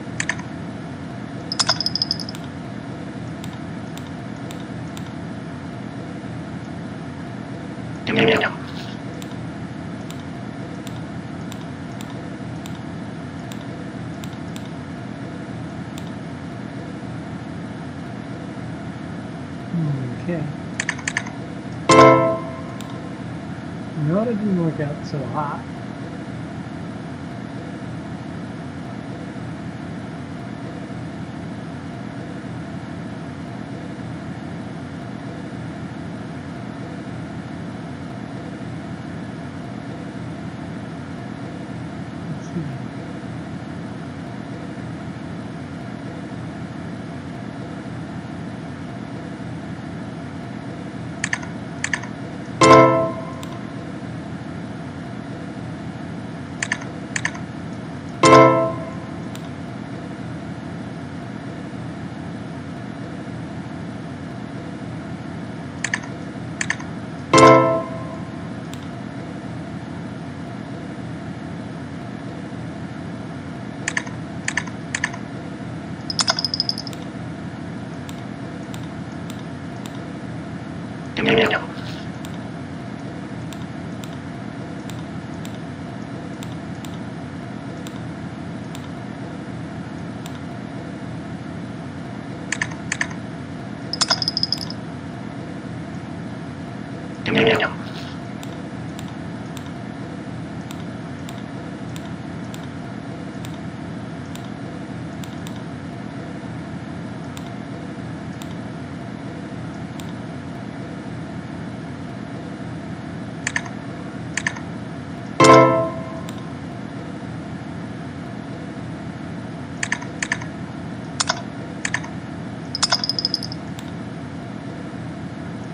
Okay. No, that didn't work out so hot. Let's see.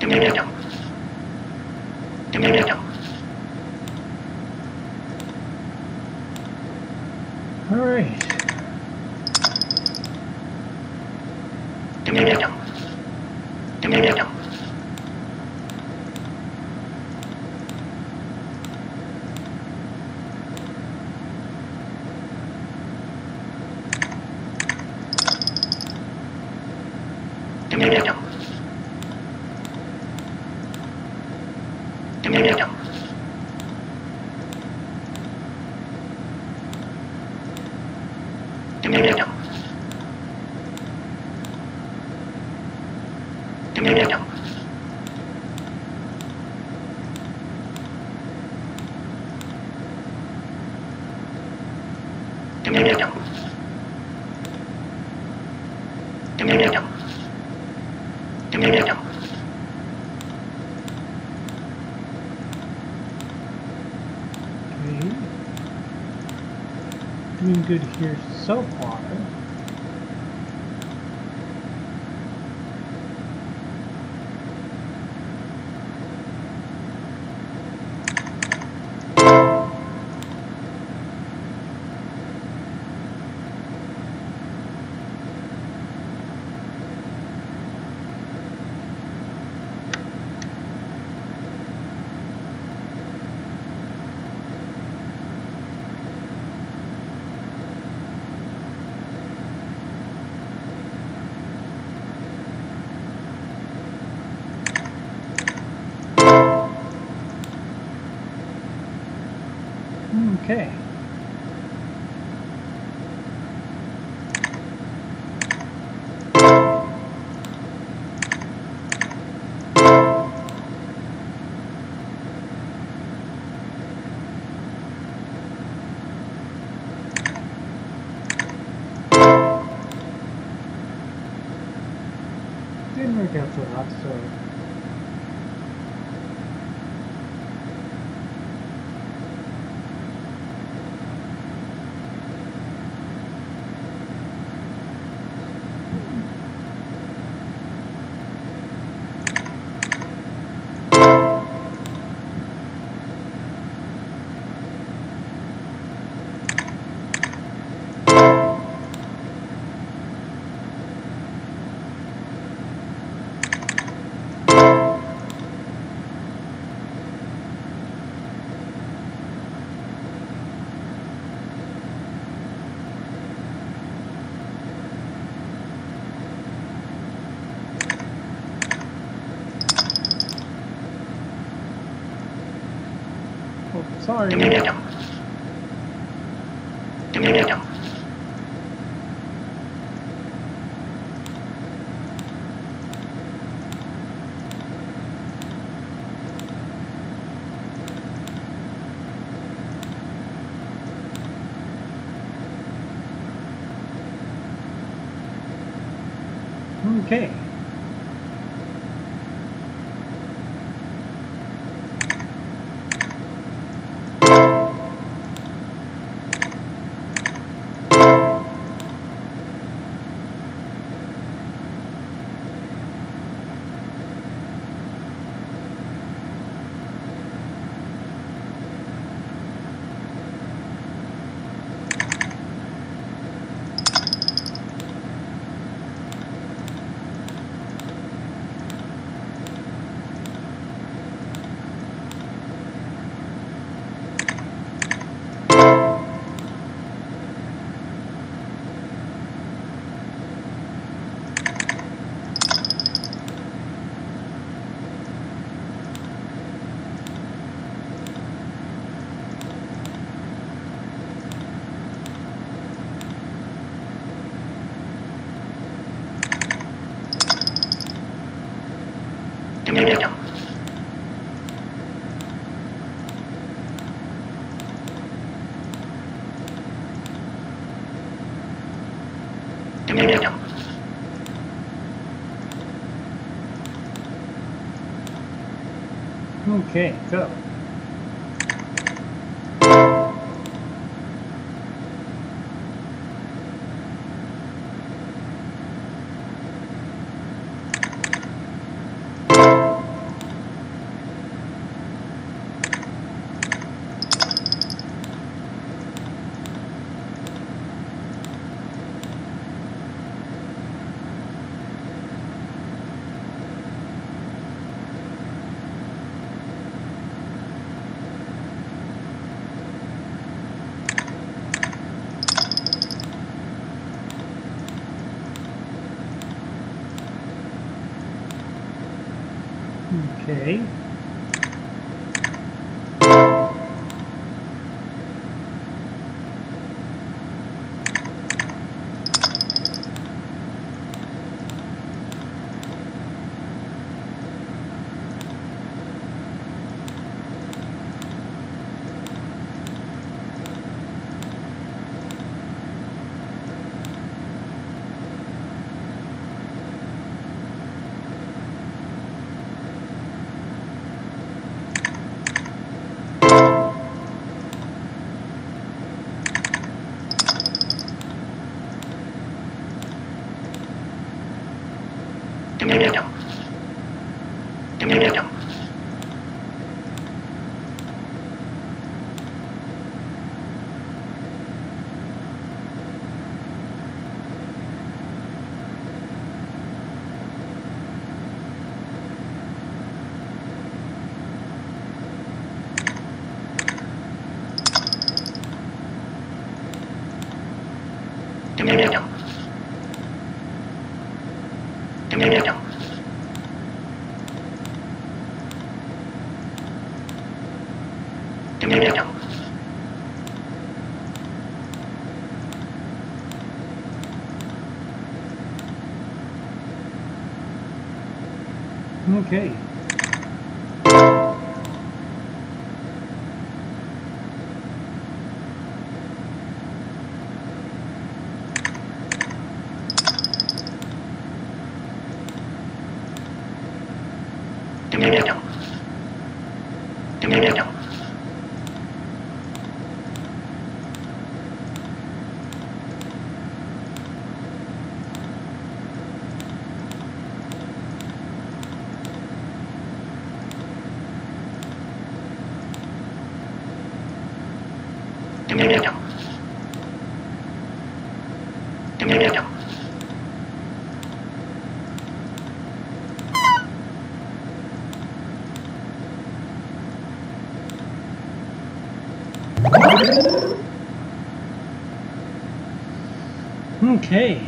All right. Doing good here so far. Okay. Didn't work out so hot, so sorry. Okay. Okay, so Okay. Okay. Okay.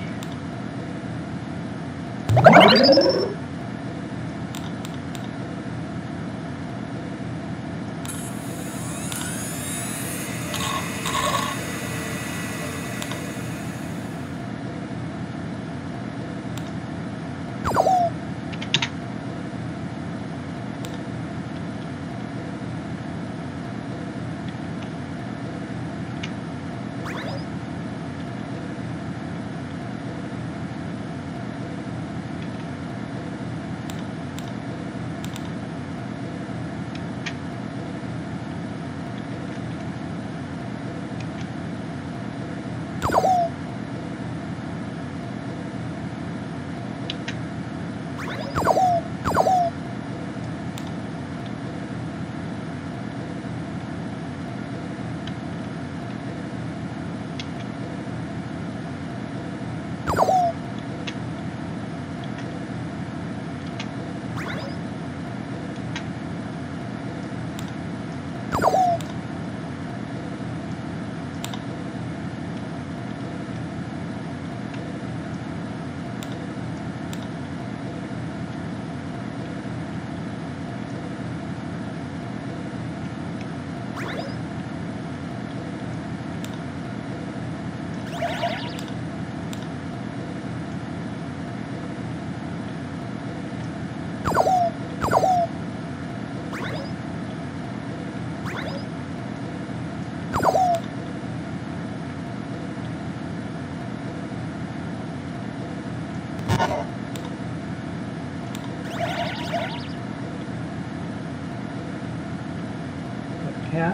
Cat.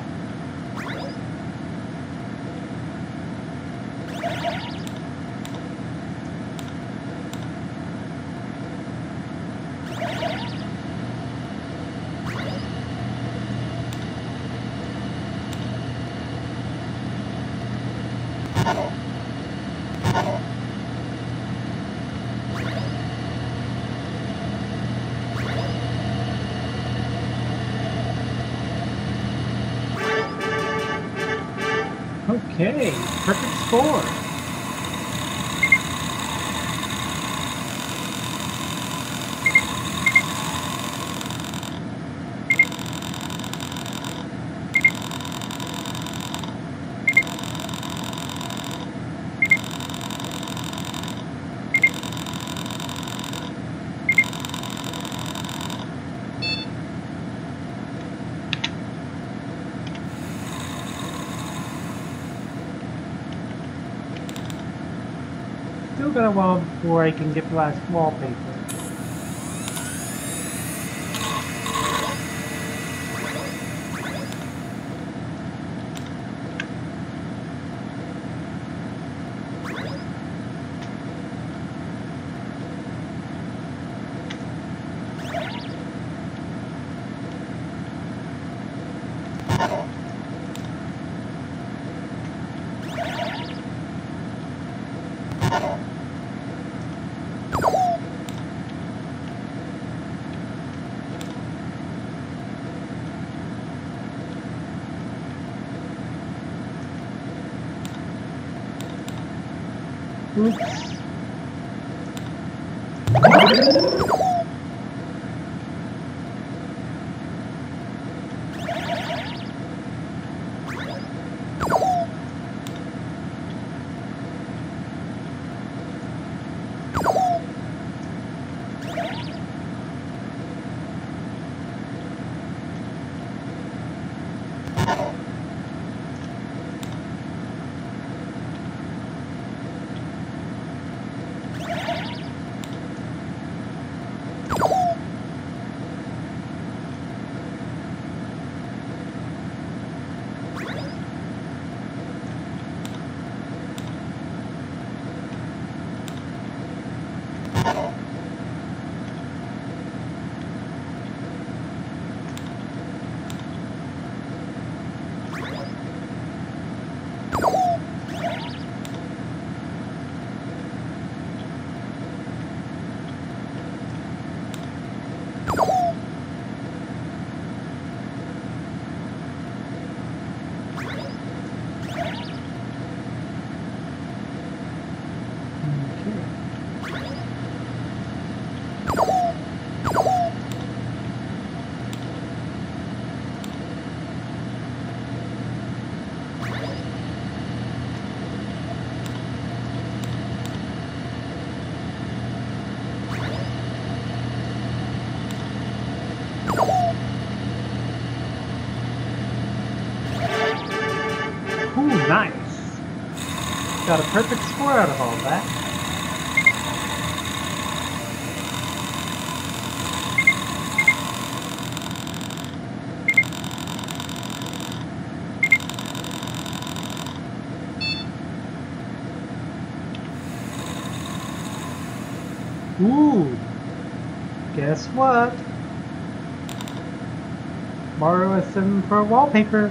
Okay, perfect score. been a while before I can get the last wallpaper. Oops. Ooh, nice. Got a perfect score out of all that. Ooh, guess what? Borrow a 7 for a wallpaper.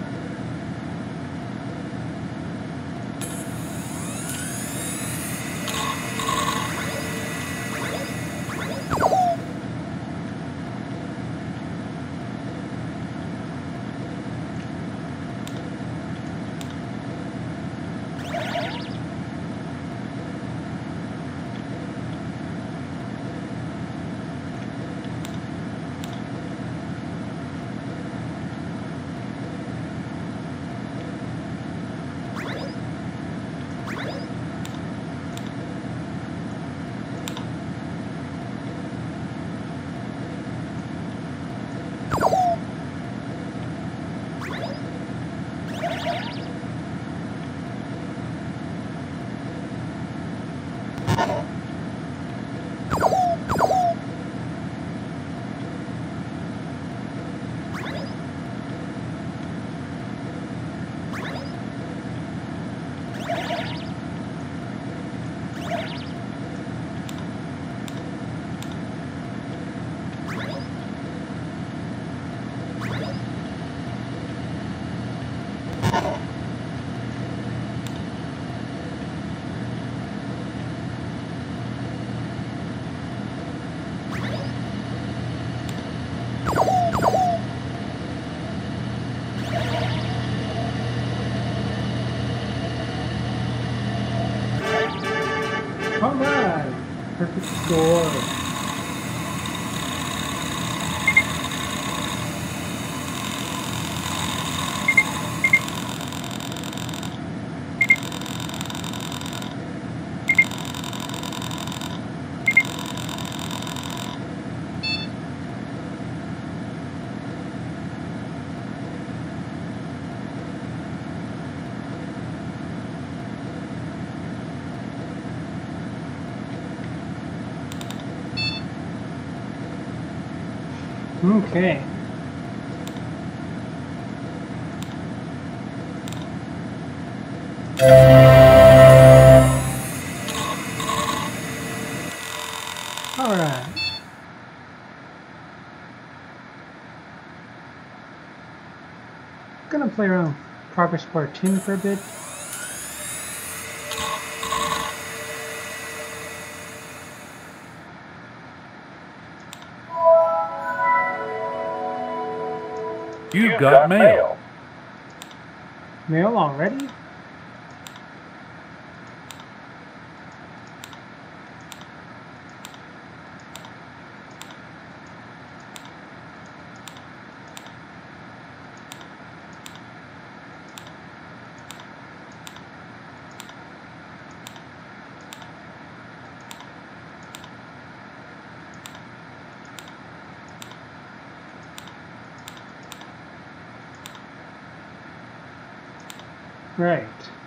Alright, perfect score. Okay. Alright. Gonna play around Progress Bar 10 for a bit. You got mail. Mail already? Right.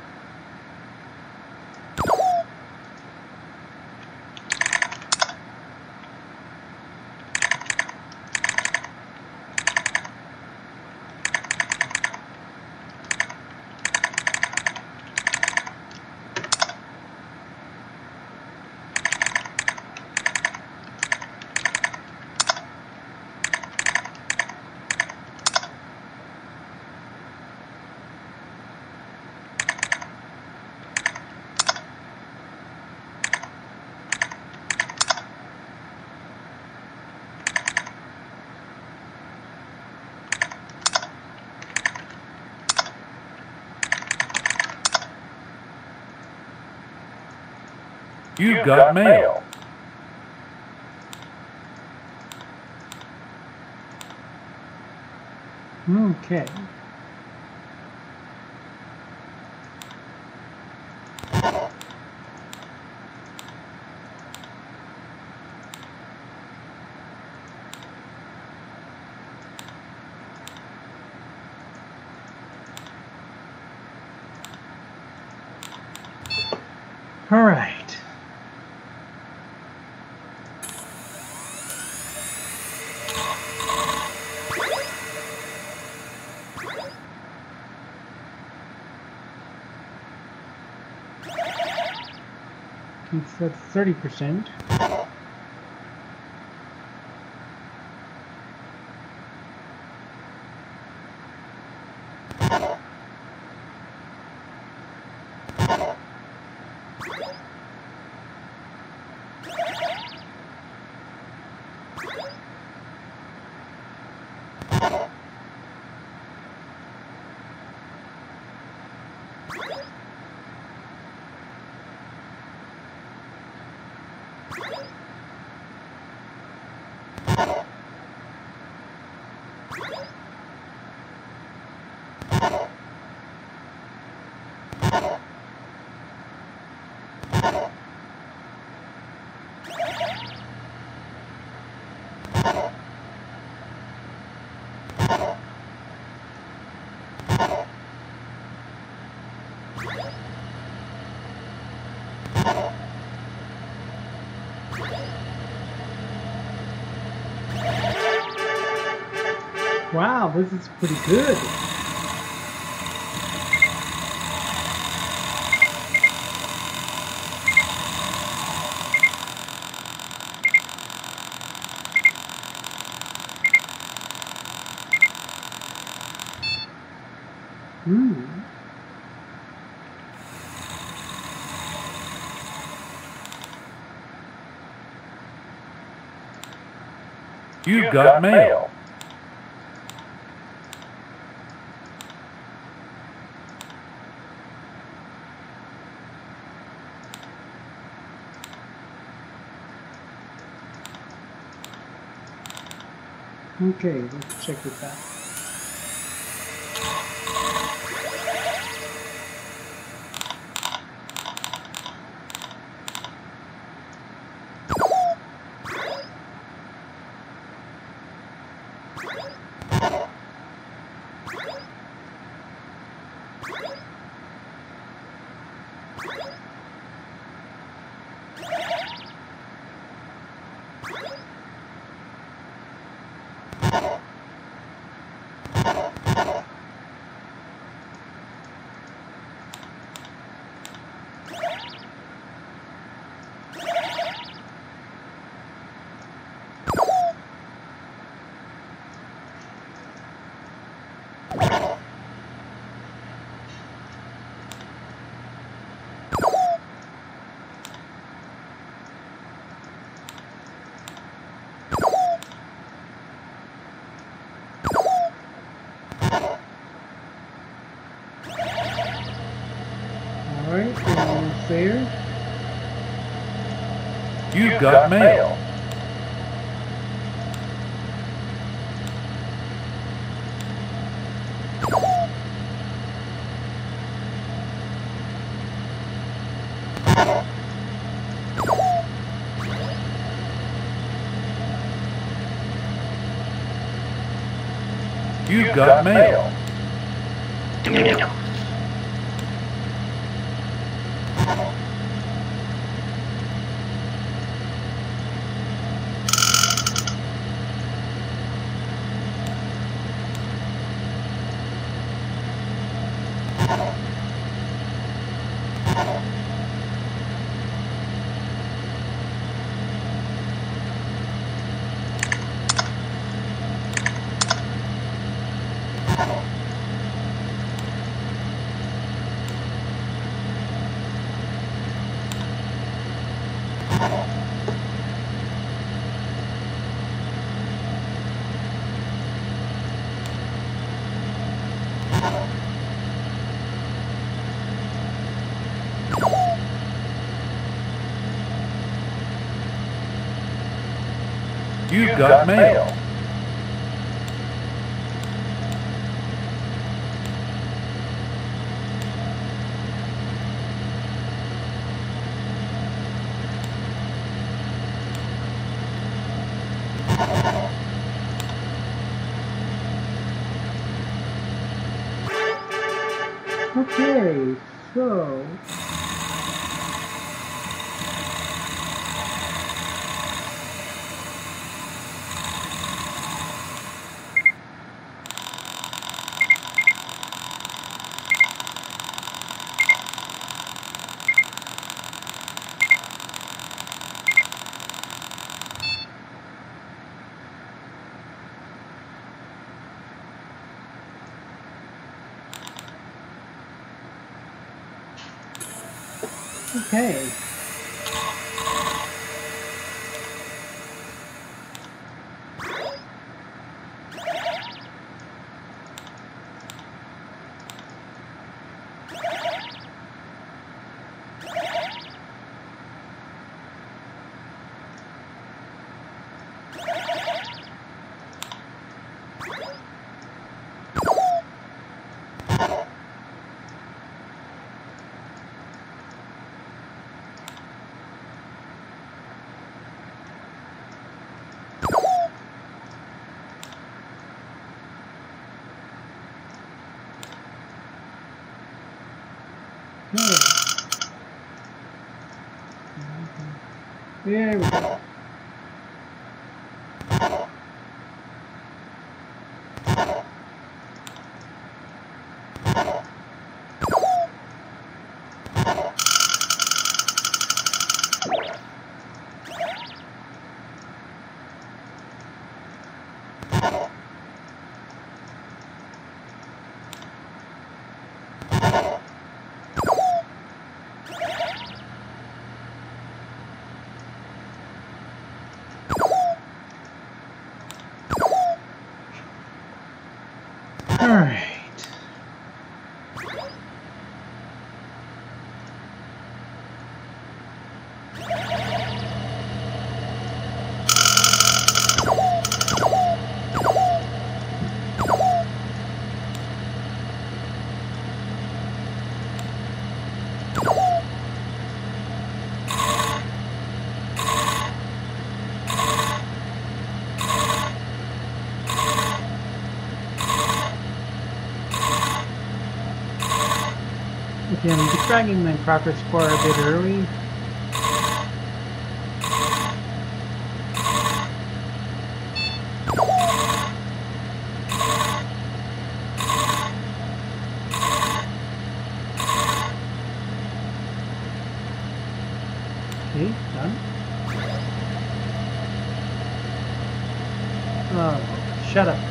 You got mail. Okay. All right. That's 30%. Wow, this is pretty good. You got mail. Okay, let's check this out. there. You got mail. You got mail. You got mail. Okay, so okay. There we go. All right. Okay, I'm dragging my progress bar a bit early. Okay, done. Oh, shut up.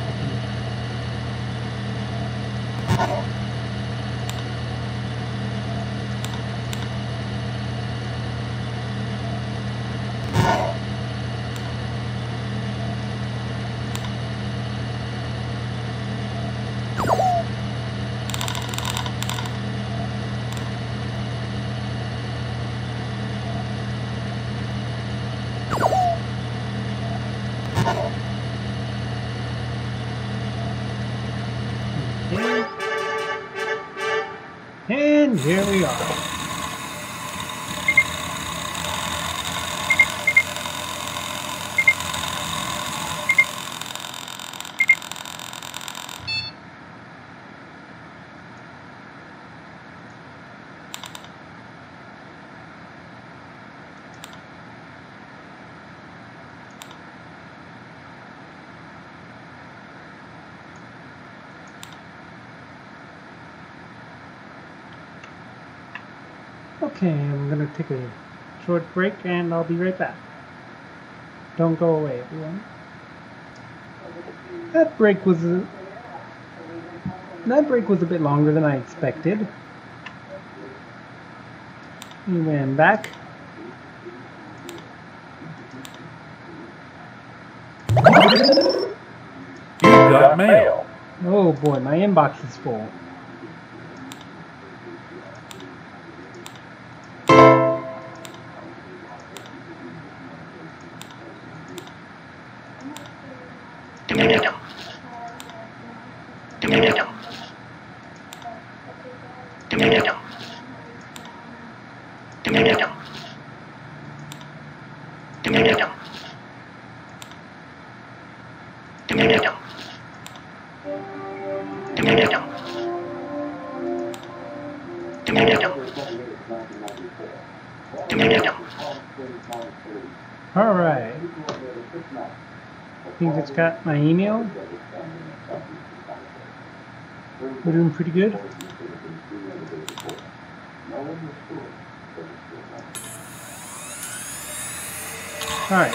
And here we are. Okay, I'm gonna take a short break and I'll be right back. Don't go away, everyone. That break was a bit longer than I expected. We ran back. You got mail. Oh boy, my inbox is full. Alright. I think it's got my email. We're doing pretty good. Alright.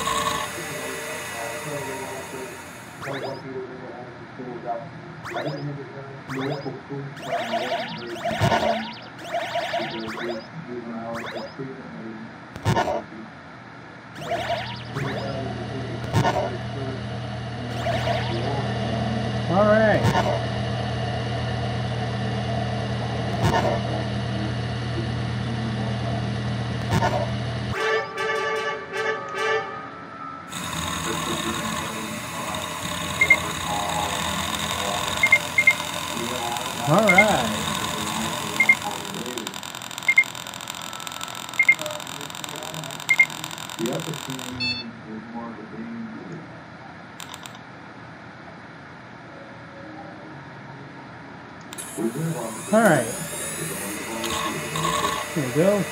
Alright. Alright. The other thing is more of a game. Alright. Here we go.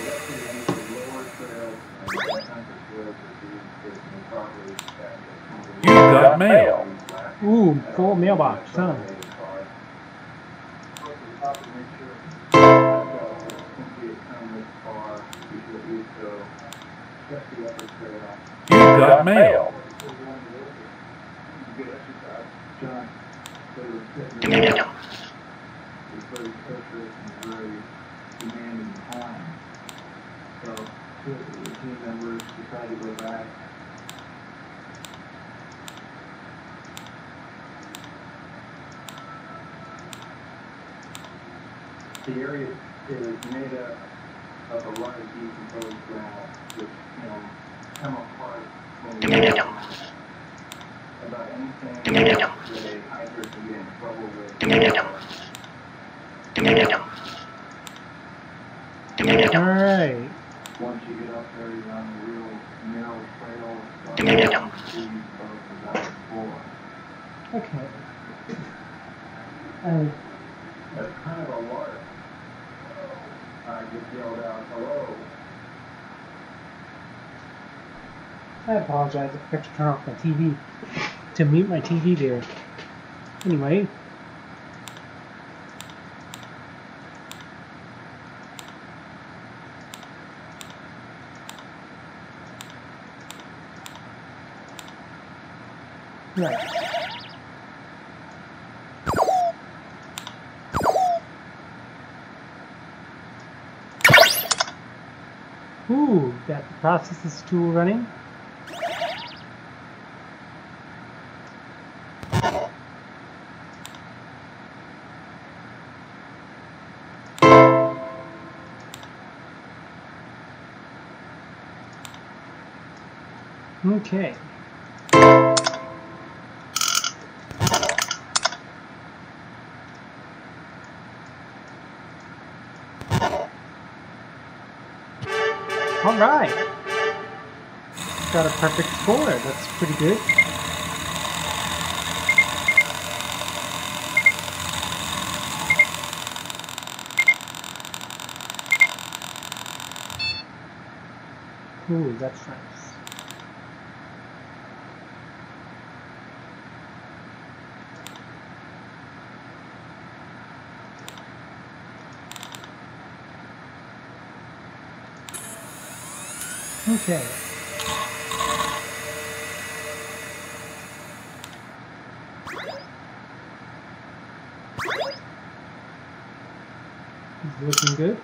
You got mail. Ooh, full mailbox, huh? You got mail. It's very treacherous and very demanding time. So two of the team members decided to go back. The area is made up of a lot of decomposed ground, which come apart when we about anything that a hiker can get in trouble with. Alright. Once you get up there, you're on a real narrow trail, so you can see both the back and forth. Okay. That's kind of a lark. I just yelled out, hello. I apologize. I forgot to turn off my TV. To mute my TV there. Anyway. Right. Ooh, got the processes tool running. Okay. Alright! Got a perfect score. That's pretty good. Ooh, that's nice. Okay. He's looking good.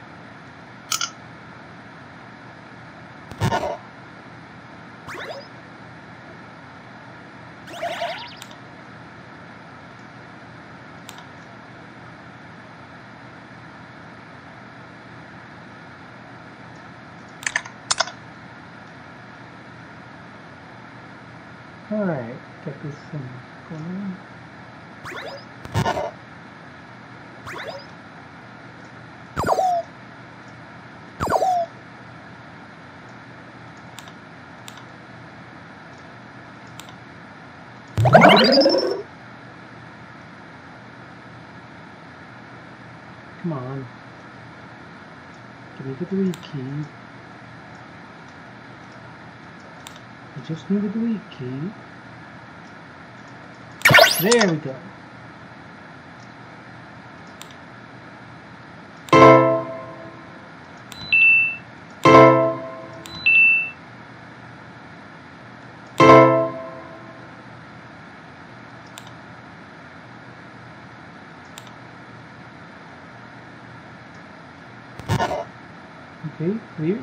Alright, get this thing going. Come on. Give me the delete key. I just need the delete key. There we go. Okay, clear.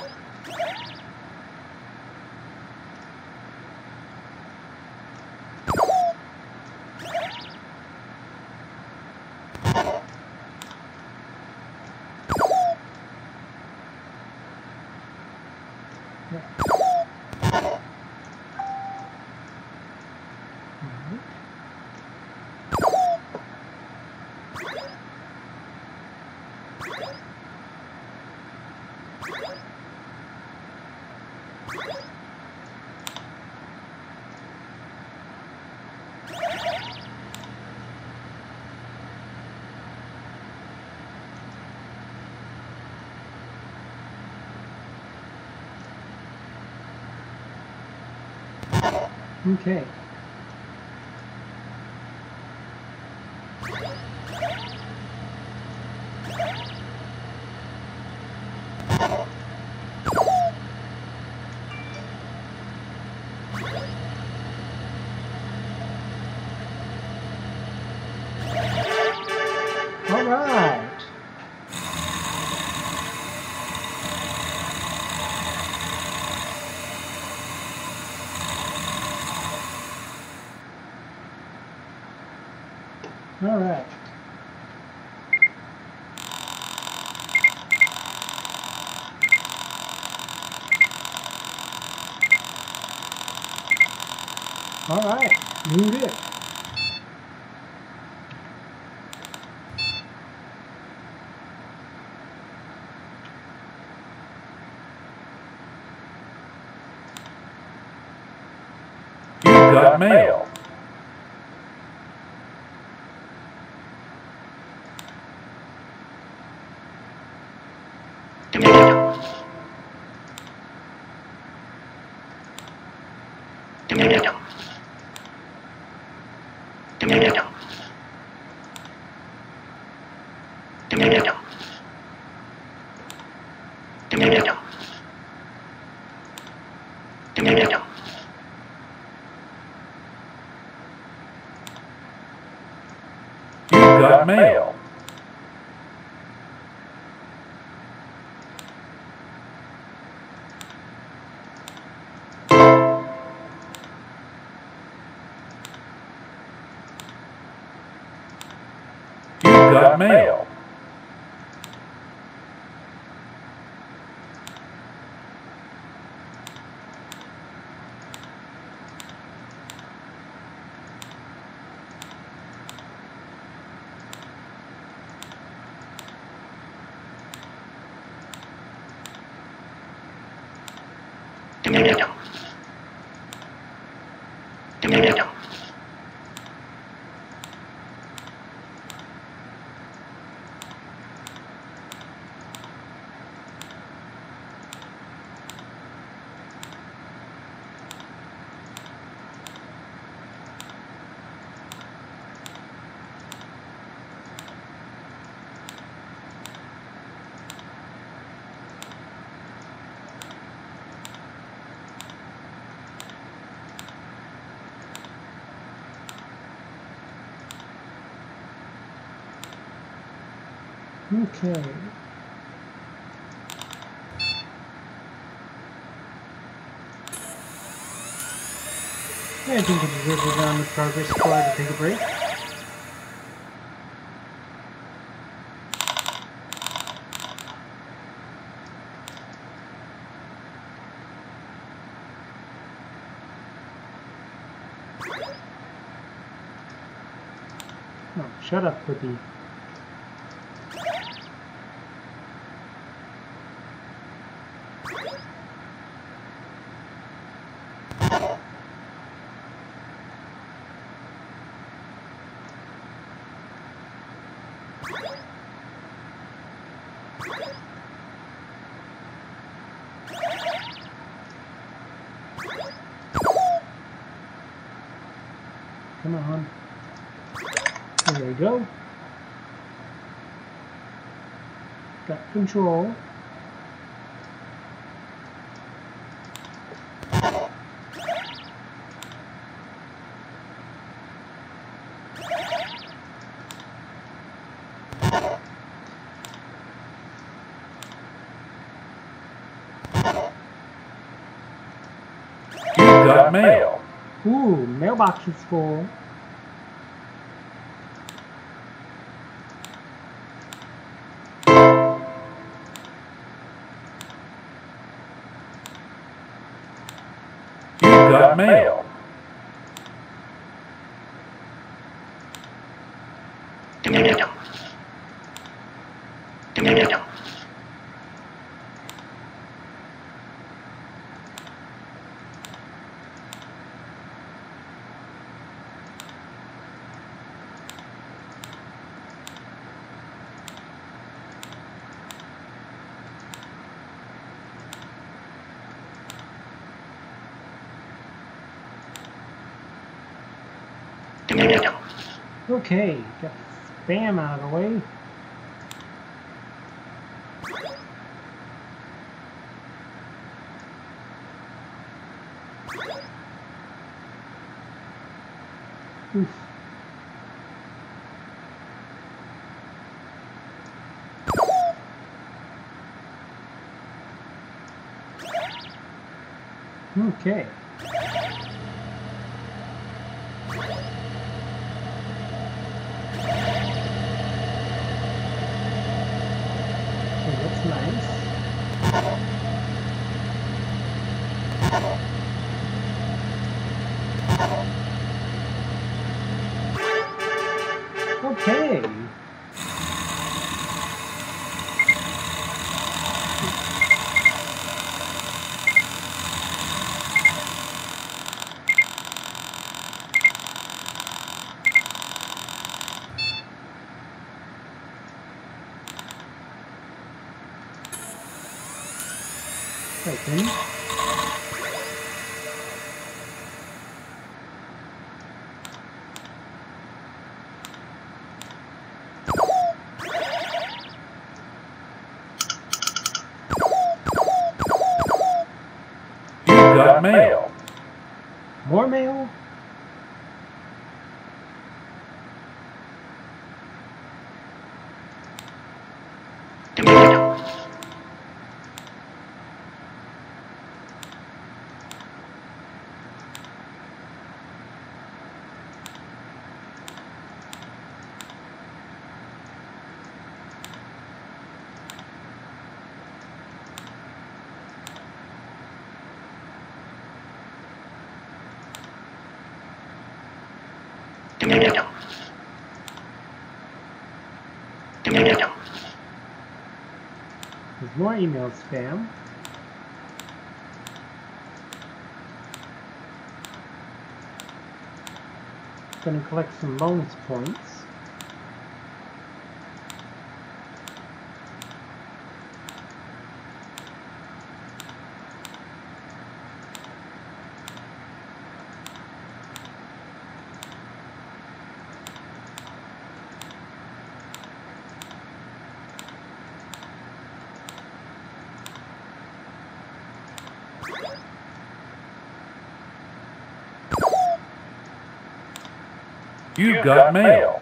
Okay. All right. All right. All right. Doing good. You got mail. You got mail. You got mail. Okay. Yeah, I think it's good we're on the progress bar to take a break. Oh, shut up, Clippy. Come on. There we go. Got control. You got mail. Ooh, mailbox is full. You got mail. Okay, got spam out of the way. Oof. Okay. That's nice. Okay. Okay. You got mail. More mail? There's more email spam. Gonna collect some bonus points. You've got mail.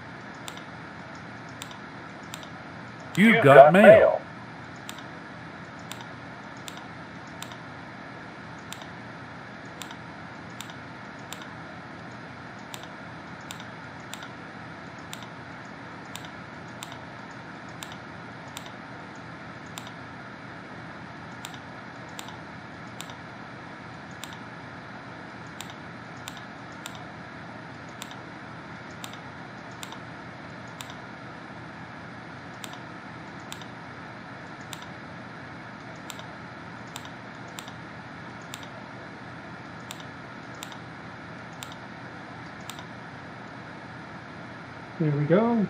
You've got mail. Here we go.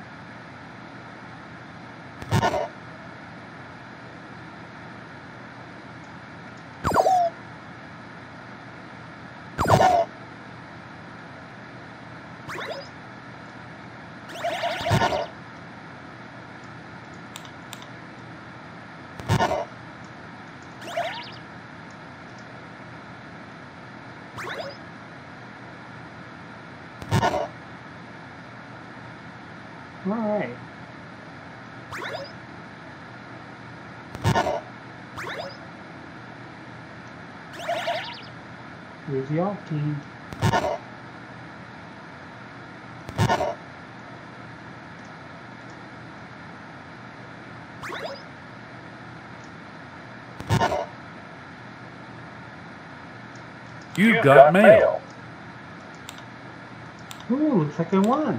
All right. Here's the alt key. You've got mail. Ooh, looks like I won.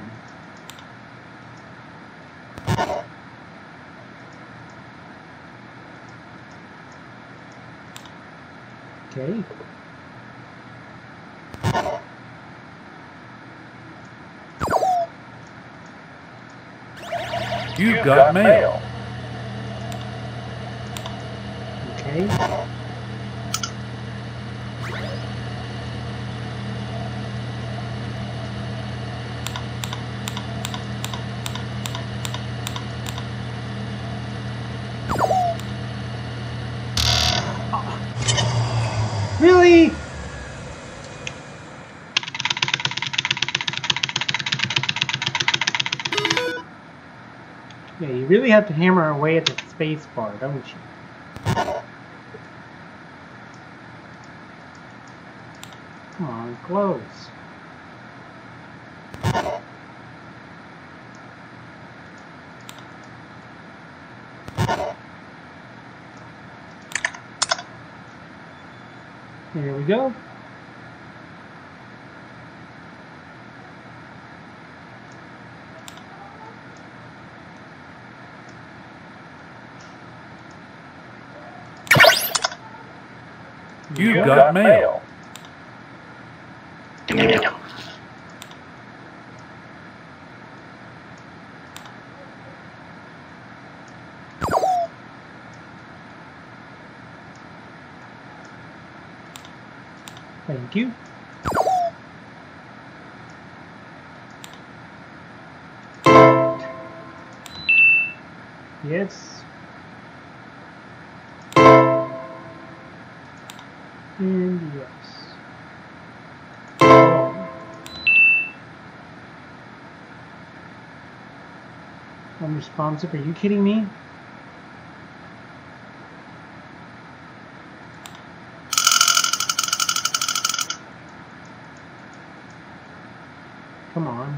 Okay. You've got mail. Okay. Really? Yeah, you really have to hammer away at the space bar, don't you? Come on, close. Here we go. You've got mail. Thank you. Yes. And yes. Oh. Unresponsive, are you kidding me? Come on.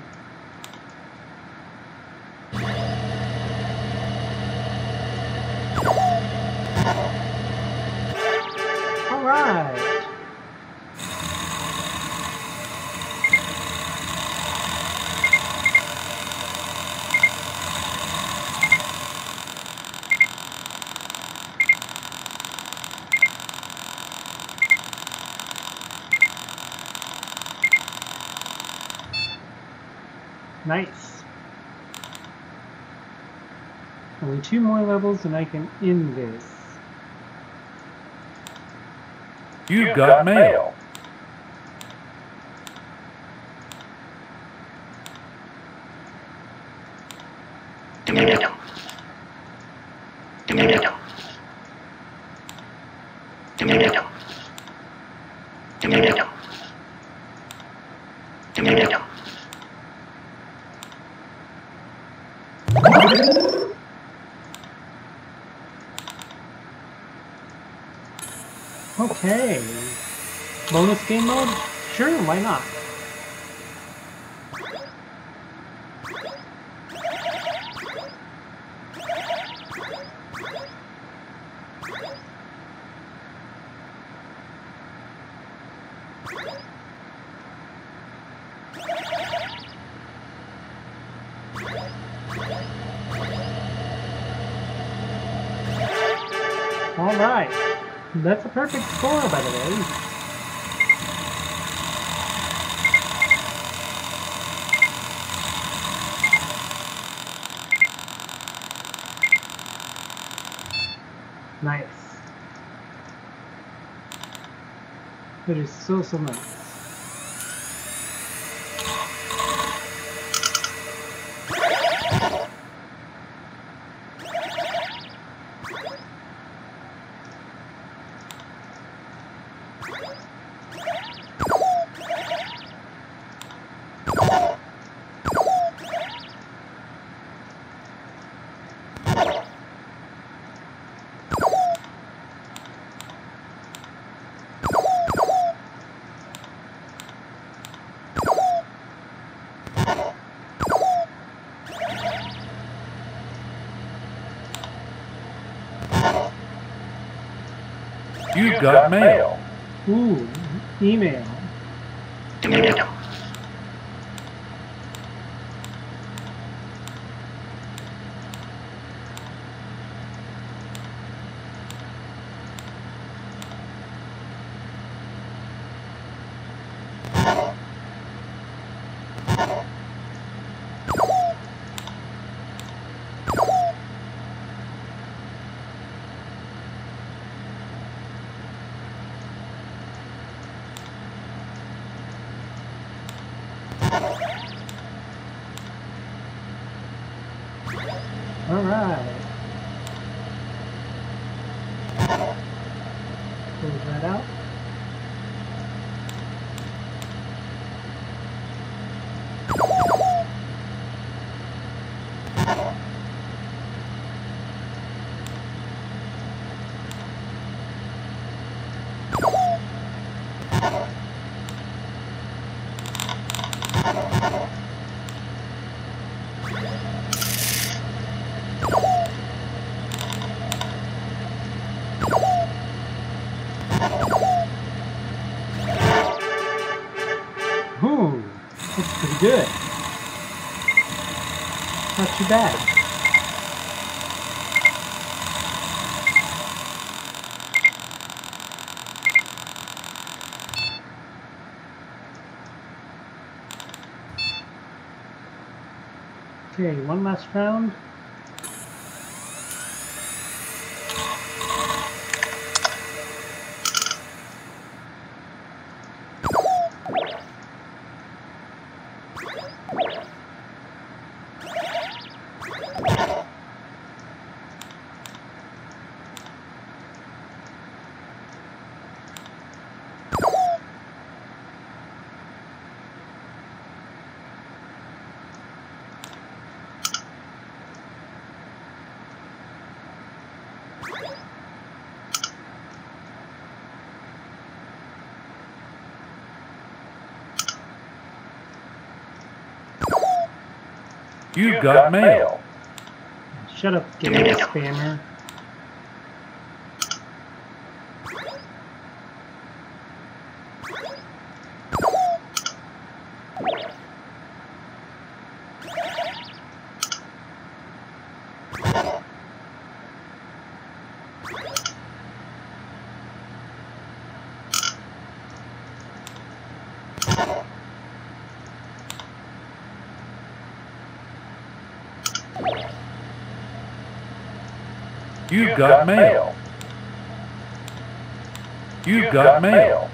All right. Nice. Only 2 more levels and I can end this. You got mail. Okay. Bonus game mode? Sure, why not? Alright. That's a perfect score, by the way. Nice. It is so nice. You got mail. Ooh, email. Alright. Close that out. Ooh, that's pretty good. Not too bad. Okay, one last round. You got mail. Shut up, game spammer. You've got mail. You've got mail.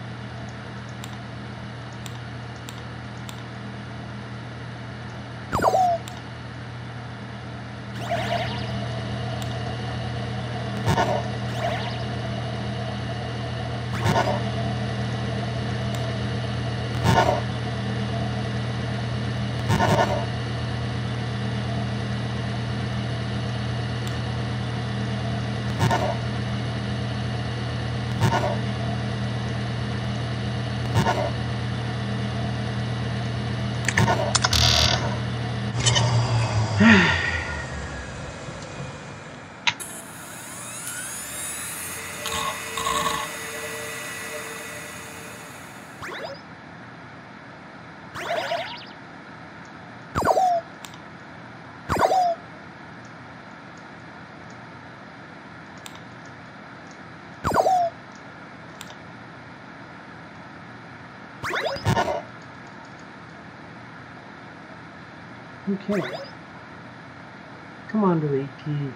Okay. Come on, delete key.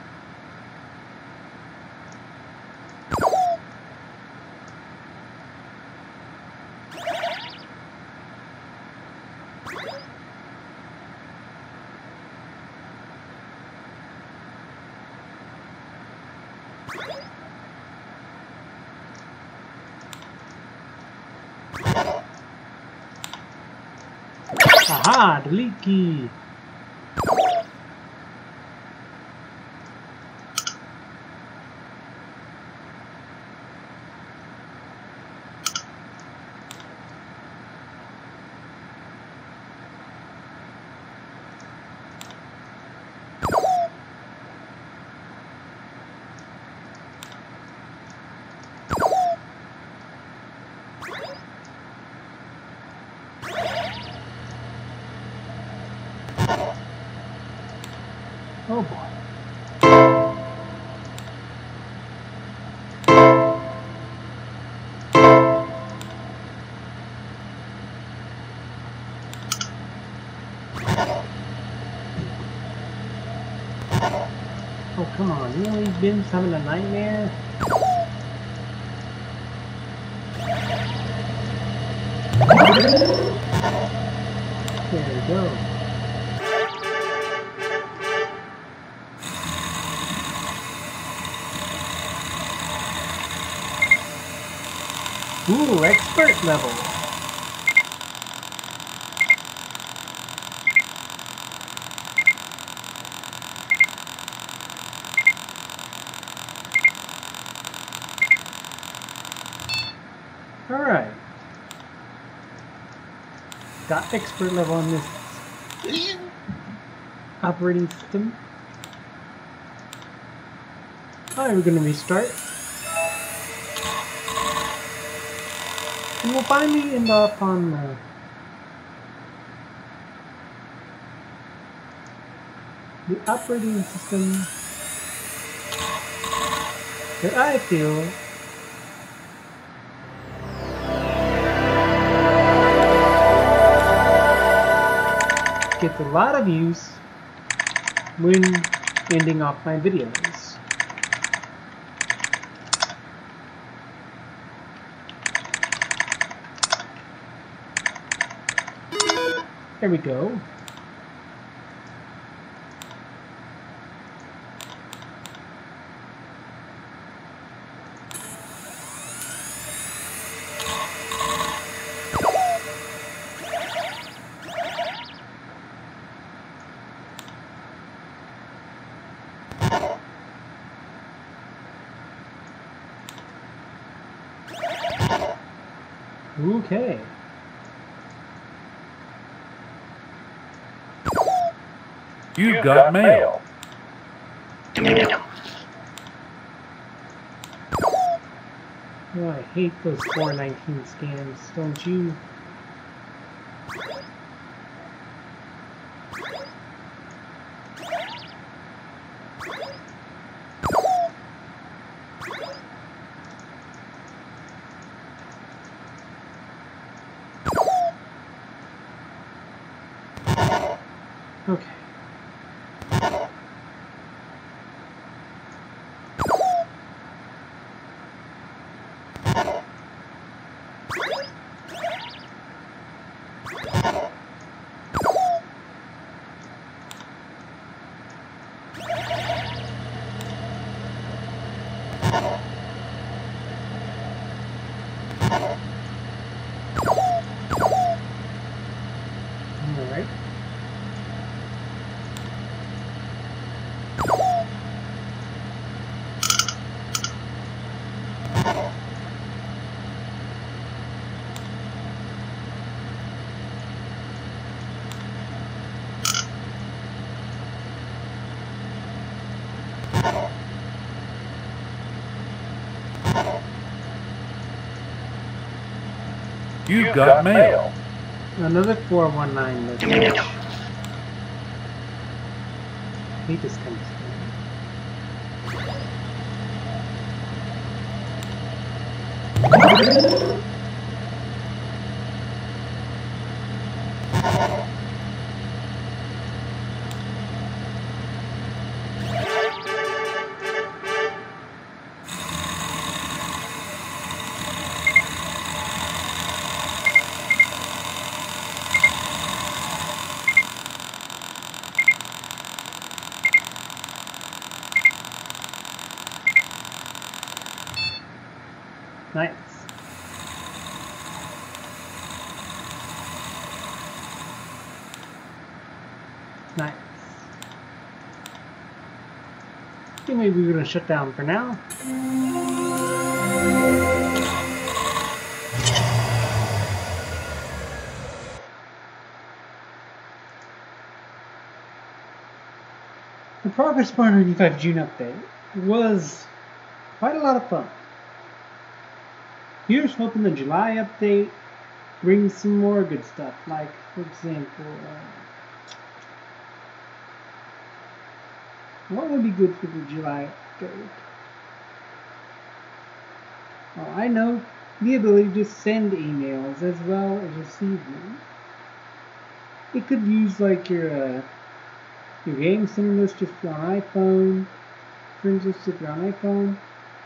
Aha, delete key. Oh boy. Oh, come on. Really? Ben's having a nightmare? There we go. Ooh, expert level. Alright. Got expert level on this operating system. Alright, we're gonna restart. And we'll finally end up on the operating system that I feel gets a lot of use when ending off my videos. There we go. Okay. You've got mail. Oh, I hate those 419 scams, don't you? Okay. You've got mail. Another 419 message. Hate this kind of stuff. Nice. Nice. Okay, maybe we're gonna shut down for now. The Progressbar95 June update was quite a lot of fun. Here's hoping the July update brings some more good stuff, like, for example, what would be good for the July update? Oh, I know, the ability to send emails as well as receive them. It could use like your game center list if you're on iPhone, friends list if you're on iPhone.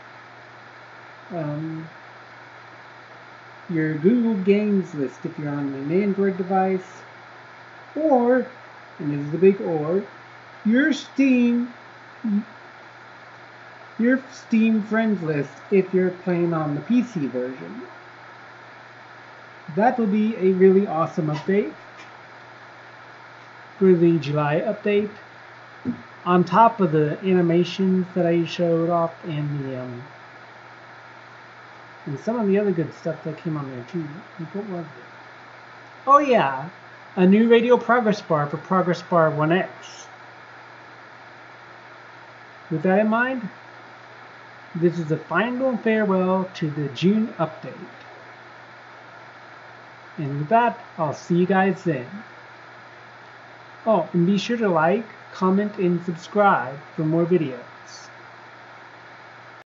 Your Google Games list if you're on an Android device, or, and this is the big or, your Steam friends list if you're playing on the PC version. That will be a really awesome update for the July update, on top of the animations that I showed off and some of the other good stuff that came on there too. What was it? Oh yeah, a new radio progress bar for Progressbar 1X. With that in mind, this is the final farewell to the June update. And with that, I'll see you guys then. Oh, and be sure to like, comment, and subscribe for more videos.